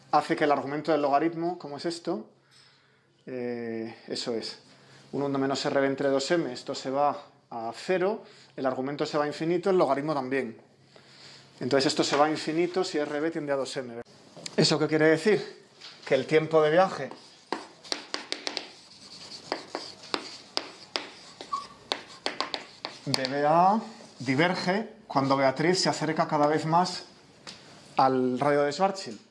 Speaker 1: hace que el argumento del logaritmo, ¿cómo es esto? Eso es, 1 menos RB entre 2m, esto se va a 0, el argumento se va a infinito, el logaritmo también. Entonces esto se va a infinito si RB tiende a 2m. ¿Eso qué quiere decir? Que el tiempo de viaje de BA diverge cuando Beatriz se acerca cada vez más al radio de Schwarzschild.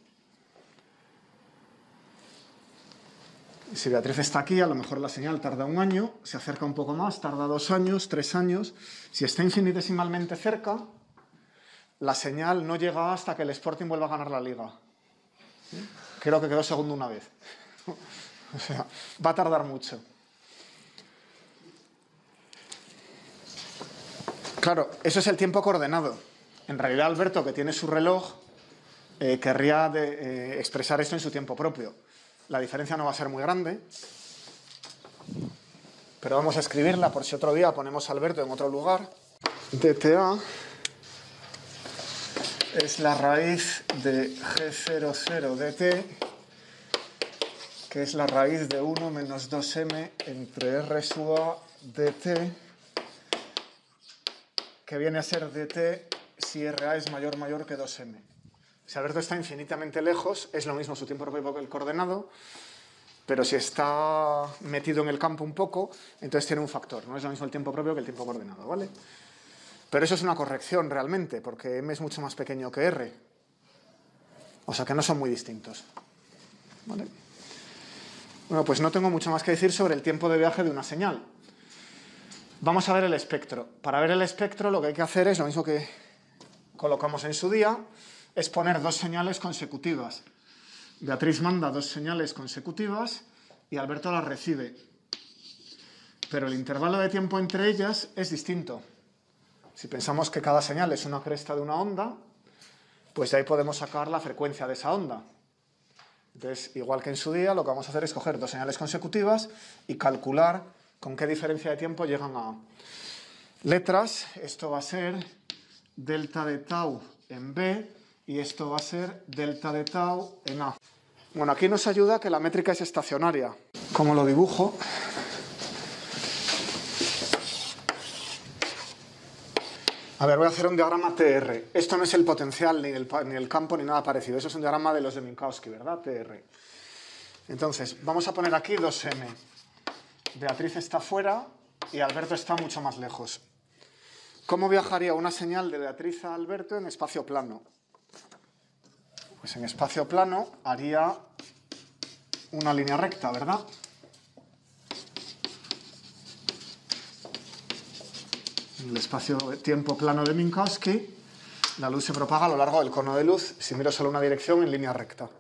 Speaker 1: Si Beatriz está aquí, a lo mejor la señal tarda 1 año, se acerca un poco más, tarda 2 años, 3 años. Si está infinitesimalmente cerca, la señal no llega hasta que el Sporting vuelva a ganar la Liga. Creo que quedó segundo una vez. O sea, va a tardar mucho. Claro, eso es el tiempo coordenado. En realidad, Alberto, que tiene su reloj, querría expresar esto en su tiempo propio. La diferencia no va a ser muy grande, pero vamos a escribirla por si otro día ponemos a Alberto en otro lugar. dTA es la raíz de G00 dt, que es la raíz de 1 menos 2m entre R sub A dt, que viene a ser dt si RA es mayor que 2m. Si Alberto está infinitamente lejos, es lo mismo su tiempo propio que el coordenado, pero si está metido en el campo un poco, entonces tiene un factor. No es lo mismo el tiempo propio que el tiempo coordenado, ¿vale? Pero eso es una corrección realmente, porque m es mucho más pequeño que r. O sea que no son muy distintos. ¿Vale? Bueno, pues no tengo mucho más que decir sobre el tiempo de viaje de una señal. Vamos a ver el espectro. Para ver el espectro lo que hay que hacer es lo mismo que colocamos en su día, es poner 2 señales consecutivas. Beatriz manda 2 señales consecutivas y Alberto las recibe. Pero el intervalo de tiempo entre ellas es distinto. Si pensamos que cada señal es una cresta de una onda, pues de ahí podemos sacar la frecuencia de esa onda. Entonces, igual que en su día, lo que vamos a hacer es coger 2 señales consecutivas y calcular con qué diferencia de tiempo llegan a letras. Esto va a ser delta de tau en B y esto va a ser delta de tau en A. Bueno, aquí nos ayuda que la métrica es estacionaria. ¿Cómo lo dibujo? A ver, voy a hacer un diagrama TR. Esto no es el potencial, ni el campo, ni nada parecido. Eso es un diagrama de los de Minkowski, ¿verdad? TR. Entonces, vamos a poner aquí 2m. Beatriz está fuera y Alberto está mucho más lejos. ¿Cómo viajaría una señal de Beatriz a Alberto en espacio plano? Pues en espacio plano haría una línea recta, ¿verdad? En el espacio-tiempo plano de Minkowski, la luz se propaga a lo largo del cono de luz si miro solo una dirección en línea recta.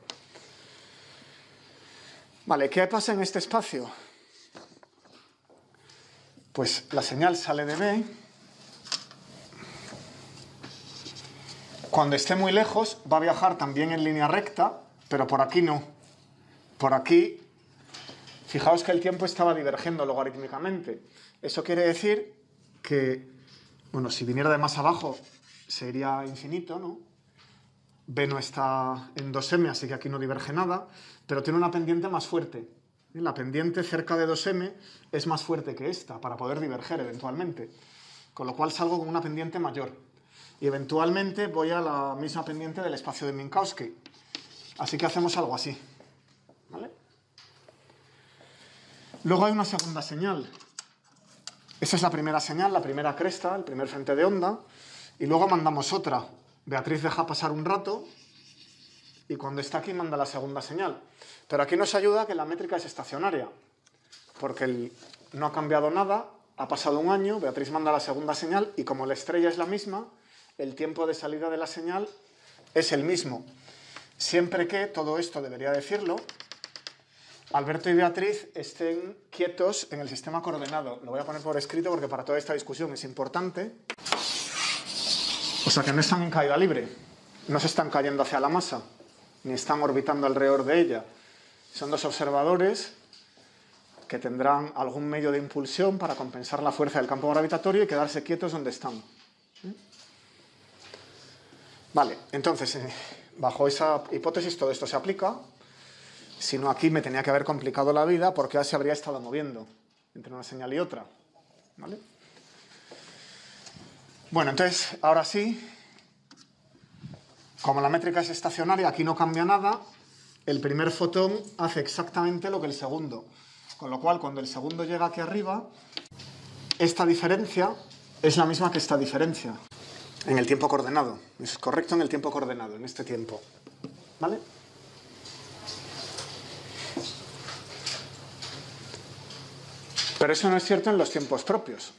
Speaker 1: Vale, ¿qué pasa en este espacio? Pues la señal sale de B. Cuando esté muy lejos va a viajar también en línea recta, pero por aquí no. Por aquí, fijaos que el tiempo estaba divergiendo logarítmicamente. Eso quiere decir que, bueno, si viniera de más abajo sería infinito, ¿no? B no está en 2m, así que aquí no diverge nada, pero tiene una pendiente más fuerte. La pendiente cerca de 2m es más fuerte que esta, para poder diverger eventualmente. Con lo cual salgo con una pendiente mayor. Y eventualmente voy a la misma pendiente del espacio de Minkowski. Así que hacemos algo así. ¿Vale? Luego hay una segunda señal. Esa es la primera señal, la primera cresta, el primer frente de onda. Y luego mandamos otra. Beatriz deja pasar un rato y cuando está aquí manda la segunda señal. Pero aquí nos ayuda que la métrica es estacionaria. Porque no ha cambiado nada, ha pasado 1 año, Beatriz manda la segunda señal y como la estrella es la misma, el tiempo de salida de la señal es el mismo. Siempre que, todo esto debería decirlo, Alberto y Beatriz estén quietos en el sistema coordenado. Lo voy a poner por escrito porque para toda esta discusión es importante. O sea que no están en caída libre, no se están cayendo hacia la masa, ni están orbitando alrededor de ella. Son 2 observadores que tendrán algún medio de impulsión para compensar la fuerza del campo gravitatorio y quedarse quietos donde están. Vale, entonces, bajo esa hipótesis todo esto se aplica, si no aquí me tenía que haber complicado la vida porque ya se habría estado moviendo entre una señal y otra. ¿Vale? Bueno, entonces, ahora sí, como la métrica es estacionaria, aquí no cambia nada, el primer fotón hace exactamente lo que el segundo. Con lo cual, cuando el segundo llega aquí arriba, esta diferencia es la misma que esta diferencia en el tiempo coordenado. Es correcto en el tiempo coordenado, en este tiempo. ¿Vale? Pero eso no es cierto en los tiempos propios.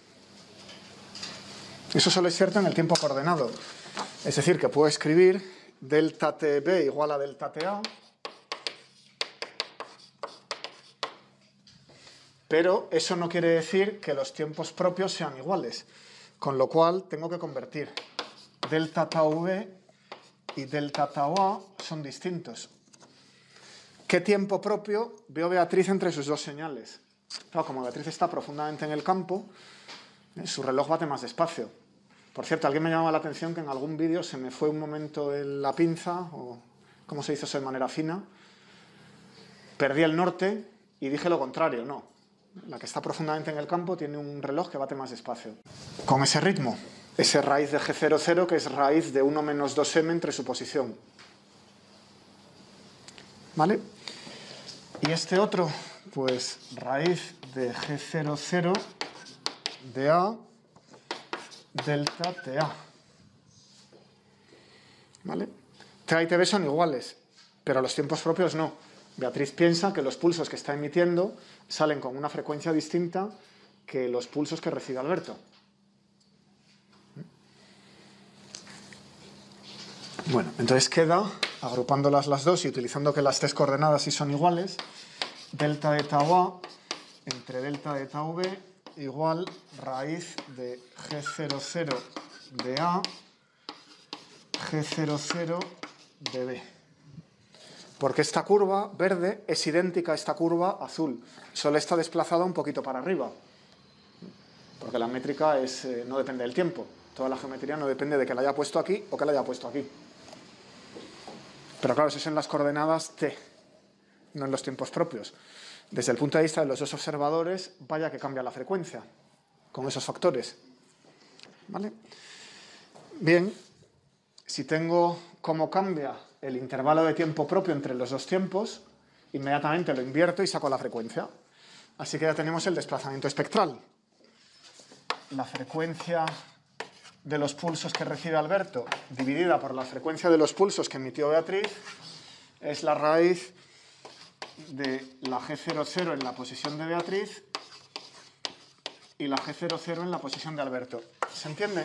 Speaker 1: Eso solo es cierto en el tiempo coordenado. Es decir, que puedo escribir delta TB igual a delta TA, pero eso no quiere decir que los tiempos propios sean iguales, con lo cual tengo que convertir. Delta tau V y delta tau A son distintos. ¿Qué tiempo propio veo Beatriz entre sus dos señales? Claro, como Beatriz está profundamente en el campo, su reloj bate más despacio. Por cierto, alguien me llamaba la atención que en algún vídeo se me fue un momento la pinza, o cómo se hizo eso de manera fina. Perdí el norte y dije lo contrario, no. La que está profundamente en el campo tiene un reloj que bate más despacio. Con ese ritmo, ese raíz de G00 que es raíz de 1 menos 2m entre su posición. ¿Vale? Y este otro, pues raíz de G00 de A delta TA. ¿Vale? TA y TB son iguales, pero los tiempos propios no. Beatriz piensa que los pulsos que está emitiendo salen con una frecuencia distinta que los pulsos que recibe Alberto. Bueno, entonces queda, agrupándolas las dos y utilizando que las tres coordenadas sí son iguales, delta de tau A entre delta de tau B igual raíz de G00 de A, G00 de B. Porque esta curva verde es idéntica a esta curva azul, solo está desplazada un poquito para arriba. Porque la métrica no depende del tiempo. Toda la geometría no depende de que la haya puesto aquí o que la haya puesto aquí. Pero claro, eso es en las coordenadas t, no en los tiempos propios. Desde el punto de vista de los dos observadores, vaya que cambia la frecuencia con esos factores. ¿Vale? Bien, si tengo cómo cambia el intervalo de tiempo propio entre los dos tiempos, inmediatamente lo invierto y saco la frecuencia. Así que ya tenemos el desplazamiento espectral. La frecuencia de los pulsos que recibe Alberto dividida por la frecuencia de los pulsos que emitió Beatriz es la raíz de la G00 en la posición de Beatriz y la G00 en la posición de Alberto. ¿Se entiende?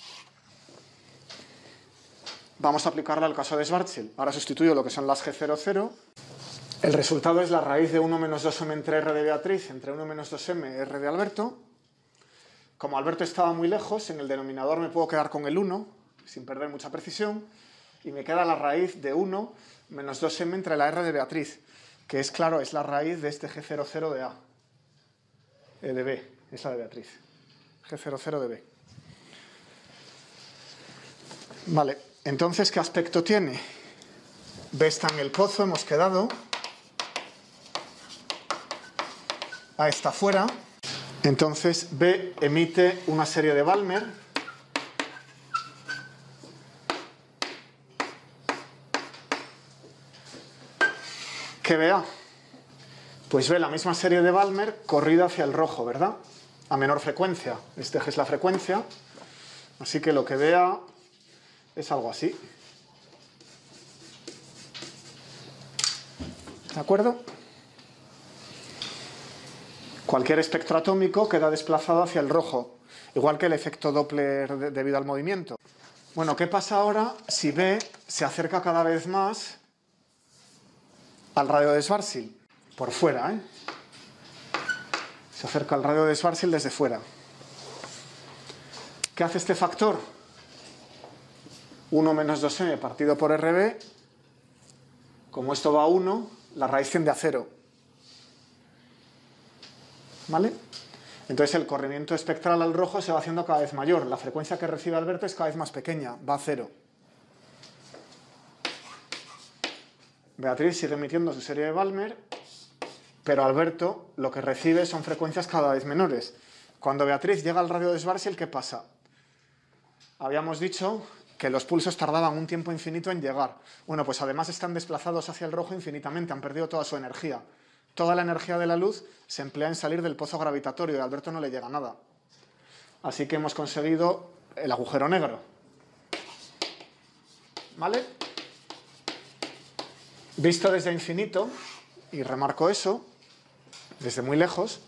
Speaker 1: Vamos a aplicarla al caso de Schwarzschild. Ahora sustituyo lo que son las G00. El resultado es la raíz de 1 menos 2m entre R de Beatriz entre 1 menos 2m R de Alberto. Como Alberto estaba muy lejos, en el denominador me puedo quedar con el 1, sin perder mucha precisión, y me queda la raíz de 1 menos 2m entre la R de Beatriz, que es, claro, es la raíz de este G00 de A, de B, es la de Beatriz, G00 de B. Vale, entonces, ¿qué aspecto tiene? B está en el pozo, hemos quedado. A está fuera. Entonces, B emite una serie de Balmer ¿qué ve A? Pues ve la misma serie de Balmer corrida hacia el rojo, ¿verdad? A menor frecuencia. Este eje es la frecuencia. Así que lo que ve A es algo así. ¿De acuerdo? Cualquier espectro atómico queda desplazado hacia el rojo, igual que el efecto Doppler debido al movimiento. Bueno, ¿qué pasa ahora si B se acerca cada vez más al radio de Schwarzschild? Por fuera, ¿eh? Se acerca al radio de Schwarzschild desde fuera. ¿Qué hace este factor? 1 menos 2m partido por RB. Como esto va a 1, la raíz tiende a 0. ¿Vale? Entonces el corrimiento espectral al rojo se va haciendo cada vez mayor. La frecuencia que recibe Alberto es cada vez más pequeña, va a 0. Beatriz sigue emitiendo su serie de Balmer, pero Alberto lo que recibe son frecuencias cada vez menores. Cuando Beatriz llega al radio de Schwarzschild, ¿qué pasa? Habíamos dicho que los pulsos tardaban un tiempo infinito en llegar. Bueno, pues además están desplazados hacia el rojo infinitamente, han perdido toda su energía. Toda la energía de la luz se emplea en salir del pozo gravitatorio y a Alberto no le llega nada. Así que hemos conseguido el agujero negro. ¿Vale? Visto desde infinito, y remarco eso, desde muy lejos,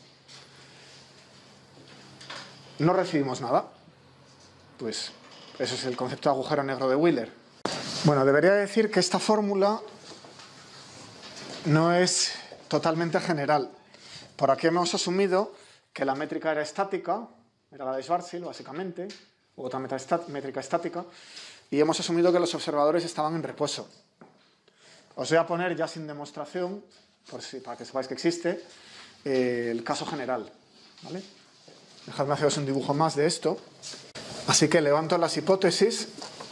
Speaker 1: no recibimos nada. Pues eso es el concepto de agujero negro de Wheeler. Bueno, debería decir que esta fórmula no es totalmente general. Por aquí hemos asumido que la métrica era estática, era la de Schwarzschild básicamente, u otra métrica estática, y hemos asumido que los observadores estaban en reposo. Os voy a poner ya sin demostración, para que sepáis que existe, el caso general. ¿Vale? Dejadme haceros un dibujo más de esto. Así que levanto las hipótesis.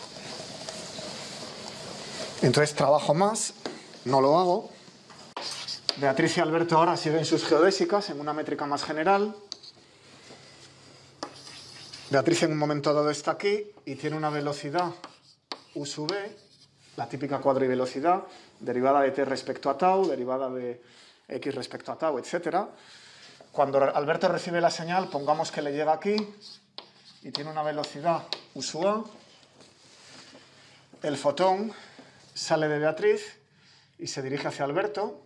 Speaker 1: Entonces trabajo más, no lo hago. Beatriz y Alberto ahora siguen sus geodésicas en una métrica más general. Beatriz en un momento dado está aquí y tiene una velocidad u sub v, la típica cuadrivelocidad, derivada de t respecto a tau, derivada de x respecto a tau, etc. Cuando Alberto recibe la señal, pongamos que le llega aquí y tiene una velocidad u sub a. El fotón sale de Beatriz y se dirige hacia Alberto.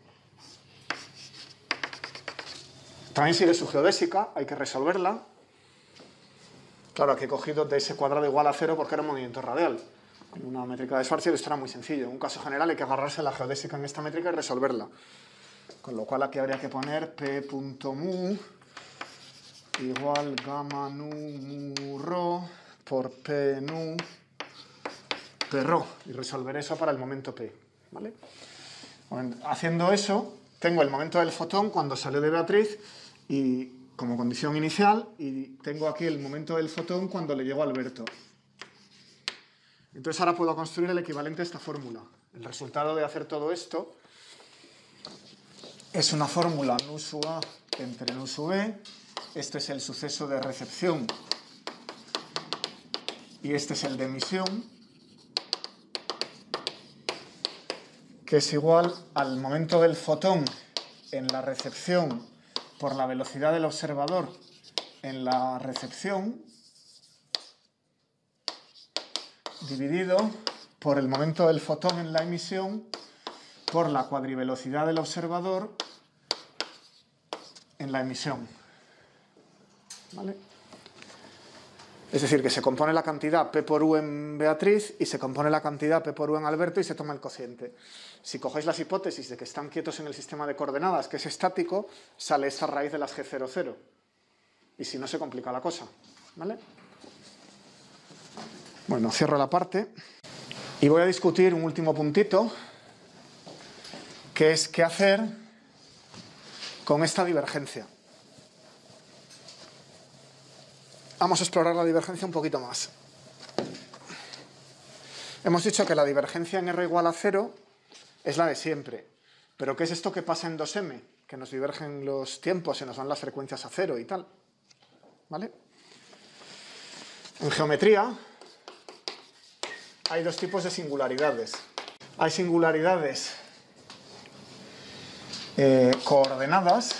Speaker 1: También sigue su geodésica, hay que resolverla. Claro, aquí he cogido ds cuadrado igual a 0 porque era un movimiento radial. En una métrica de Schwarzschild esto era muy sencillo. En un caso general hay que agarrarse a la geodésica en esta métrica y resolverla. Con lo cual aquí habría que poner p.mu igual gamma nu mu rho por p nu p rho. Y resolver eso para el momento p. ¿Vale? Bueno, haciendo eso, tengo el momento del fotón cuando salió de Beatriz y como condición inicial, y tengo aquí el momento del fotón cuando le llegó a Alberto. Entonces ahora puedo construir el equivalente a esta fórmula. El resultado de hacer todo esto es una fórmula nu sub a entre nu sub v. Este es el suceso de recepción y este es el de emisión, que es igual al momento del fotón en la recepción por la velocidad del observador en la recepción, dividido por el momento del fotón en la emisión por la cuadrivelocidad del observador en la emisión. ¿Vale? Es decir, que se compone la cantidad P por U en Beatriz y se compone la cantidad P por U en Alberto y se toma el cociente. Si cogéis las hipótesis de que están quietos en el sistema de coordenadas, que es estático, sale esta raíz de las G00. Y si no, se complica la cosa. ¿Vale? Bueno, cierro la parte y voy a discutir un último puntito, que es qué hacer con esta divergencia. Vamos a explorar la divergencia un poquito más. Hemos dicho que la divergencia en R igual a 0 es la de siempre. Pero ¿qué es esto que pasa en 2M? Que nos divergen los tiempos, se nos van las frecuencias a 0 y tal. ¿Vale? En geometría hay dos tipos de singularidades. Hay singularidades coordenadas,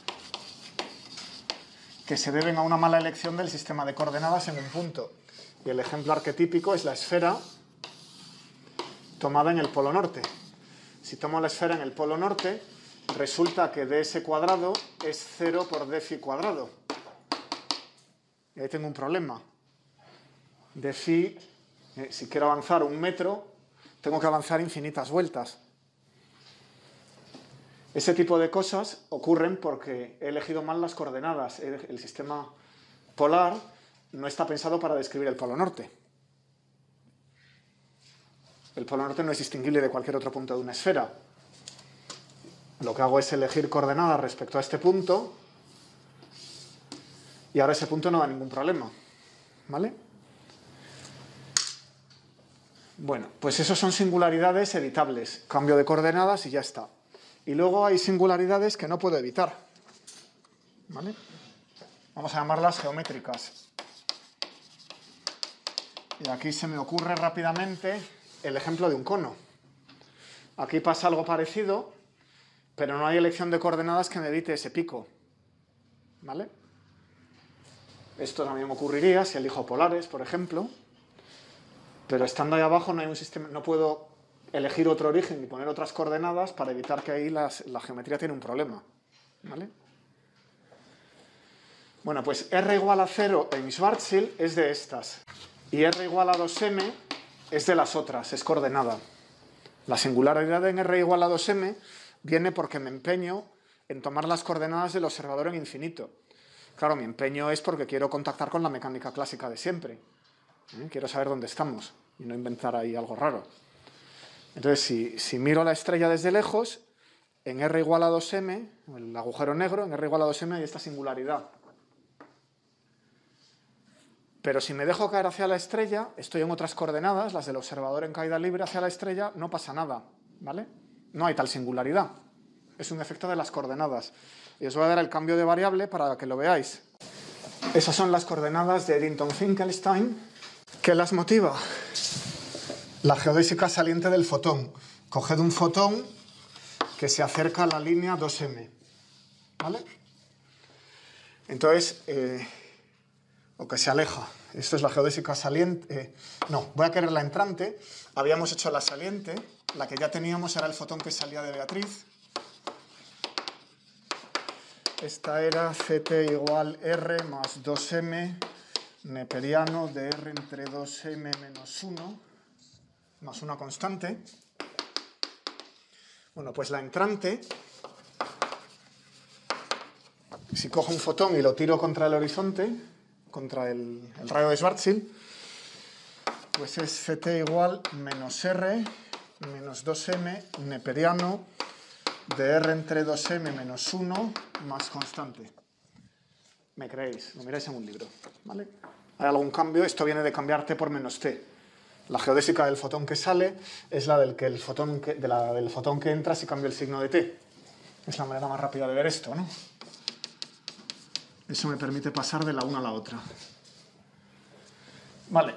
Speaker 1: que se deben a una mala elección del sistema de coordenadas en un punto. Y el ejemplo arquetípico es la esfera tomada en el polo norte. Si tomo la esfera en el polo norte, resulta que ds cuadrado es 0 por d phi cuadrado. Y ahí tengo un problema. D phi, si quiero avanzar 1 metro, tengo que avanzar infinitas vueltas. Ese tipo de cosas ocurren porque he elegido mal las coordenadas. El sistema polar no está pensado para describir el polo norte. El polo norte no es distinguible de cualquier otro punto de una esfera. Lo que hago es elegir coordenadas respecto a este punto y ahora ese punto no da ningún problema. ¿Vale? Bueno, pues esos son singularidades evitables. Cambio de coordenadas y ya está. Y luego hay singularidades que no puedo evitar. ¿Vale? Vamos a llamarlas geométricas. Y aquí se me ocurre rápidamente el ejemplo de un cono. Aquí pasa algo parecido, pero no hay elección de coordenadas que me evite ese pico. ¿Vale? Esto también me ocurriría si elijo polares, por ejemplo. Pero estando ahí abajo no hay un sistema, no puedo elegir otro origen y poner otras coordenadas para evitar que ahí la geometría tiene un problema. ¿Vale? Bueno, pues R igual a 0 en Schwarzschild es de estas. Y R igual a 2m es de las otras, es coordenada. La singularidad en R igual a 2m viene porque me empeño en tomar las coordenadas del observador en infinito. Claro, mi empeño es porque quiero contactar con la mecánica clásica de siempre. Quiero saber dónde estamos y no inventar ahí algo raro. Entonces, si miro la estrella desde lejos, en R igual a 2m, el agujero negro, en R igual a 2m hay esta singularidad. Pero si me dejo caer hacia la estrella, estoy en otras coordenadas, las del observador en caída libre hacia la estrella, no pasa nada, ¿vale? No hay tal singularidad. Es un efecto de las coordenadas. Y os voy a dar el cambio de variable para que lo veáis. Esas son las coordenadas de Eddington-Finkelstein. ¿Qué las motiva? La geodésica saliente del fotón. Coged un fotón que se acerca a la línea 2m. ¿Vale? Entonces, o que se aleja. Esto es la geodésica saliente. No, voy a querer la entrante. Habíamos hecho la saliente. La que ya teníamos era el fotón que salía de Beatriz. Esta era CT igual R más 2m neperiano de R entre 2m menos 1 más una constante. Bueno, pues la entrante, si cojo un fotón y lo tiro contra el horizonte, contra el radio de Schwarzschild, pues es CT igual menos R menos 2m neperiano de R entre 2m menos 1 más constante. ¿Me creéis? Lo miráis en un libro, ¿vale? ¿Hay algún cambio? Esto viene de cambiar T por menos T. La geodésica del fotón que sale es la del fotón que entra si cambio el signo de T. Es la manera más rápida de ver esto, ¿no? Eso me permite pasar de la una a la otra. Vale.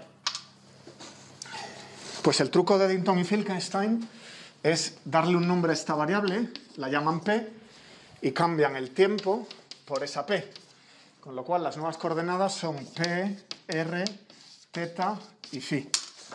Speaker 1: Pues el truco de Eddington y Finkelstein es darle un nombre a esta variable, la llaman P, y cambian el tiempo por esa P. Con lo cual las nuevas coordenadas son P, R, θ y φ.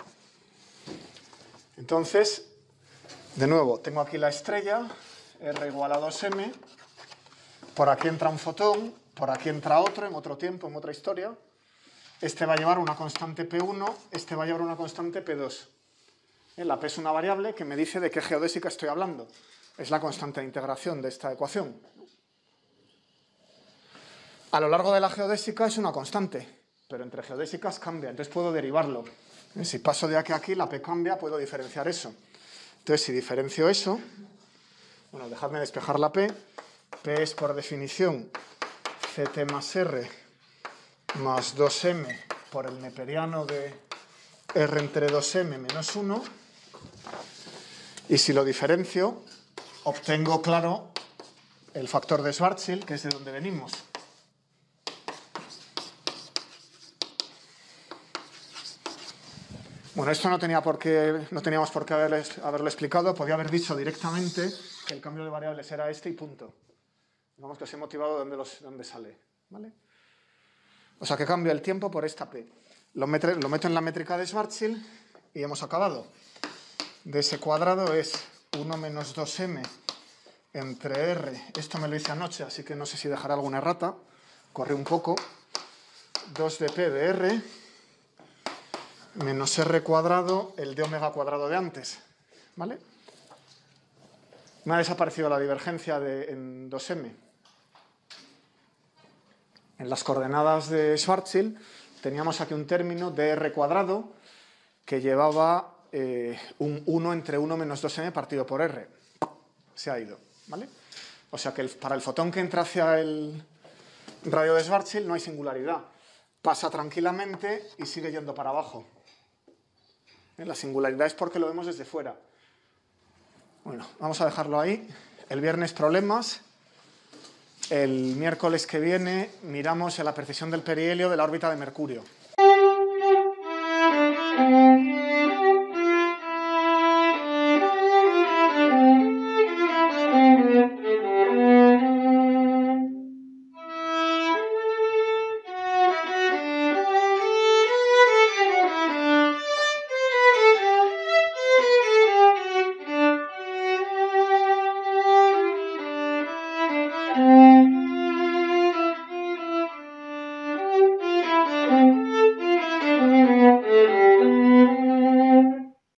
Speaker 1: Entonces, de nuevo, tengo aquí la estrella, R igual a 2m, por aquí entra un fotón, por aquí entra otro, en otro tiempo, en otra historia. Este va a llevar una constante P1, este va a llevar una constante P2. La P es una variable que me dice de qué geodésica estoy hablando. Es la constante de integración de esta ecuación. A lo largo de la geodésica es una constante, pero entre geodésicas cambia, entonces puedo derivarlo. Si paso de aquí a aquí, la P cambia, puedo diferenciar eso. Entonces, si diferencio eso, bueno, dejadme despejar la P. P es, por definición, CT más R más 2m por el neperiano de R entre 2m menos 1. Y si lo diferencio, obtengo, claro, el factor de Schwarzschild, que es de donde venimos. Bueno, esto no teníamos por qué haberlo explicado. Podía haber dicho directamente que el cambio de variables era este y punto. Digamos que os he motivado de dónde sale, ¿vale? O sea, que cambio el tiempo por esta P. Lo meto en la métrica de Schwarzschild y hemos acabado. De ese cuadrado es 1 menos 2m entre R. Esto me lo hice anoche, así que no sé si dejará alguna errata. Corrí un poco. 2 de P de R menos R cuadrado, el de omega cuadrado de antes. ¿Vale? Me ha desaparecido la divergencia en 2m. En las coordenadas de Schwarzschild teníamos aquí un término de R cuadrado que llevaba un 1 entre 1 menos 2m partido por R. Se ha ido, ¿vale? O sea que para el fotón que entra hacia el radio de Schwarzschild no hay singularidad. Pasa tranquilamente y sigue yendo para abajo. La singularidad es porque lo vemos desde fuera. Bueno, vamos a dejarlo ahí. El viernes problemas. El miércoles que viene miramos la precesión del perihelio de la órbita de Mercurio.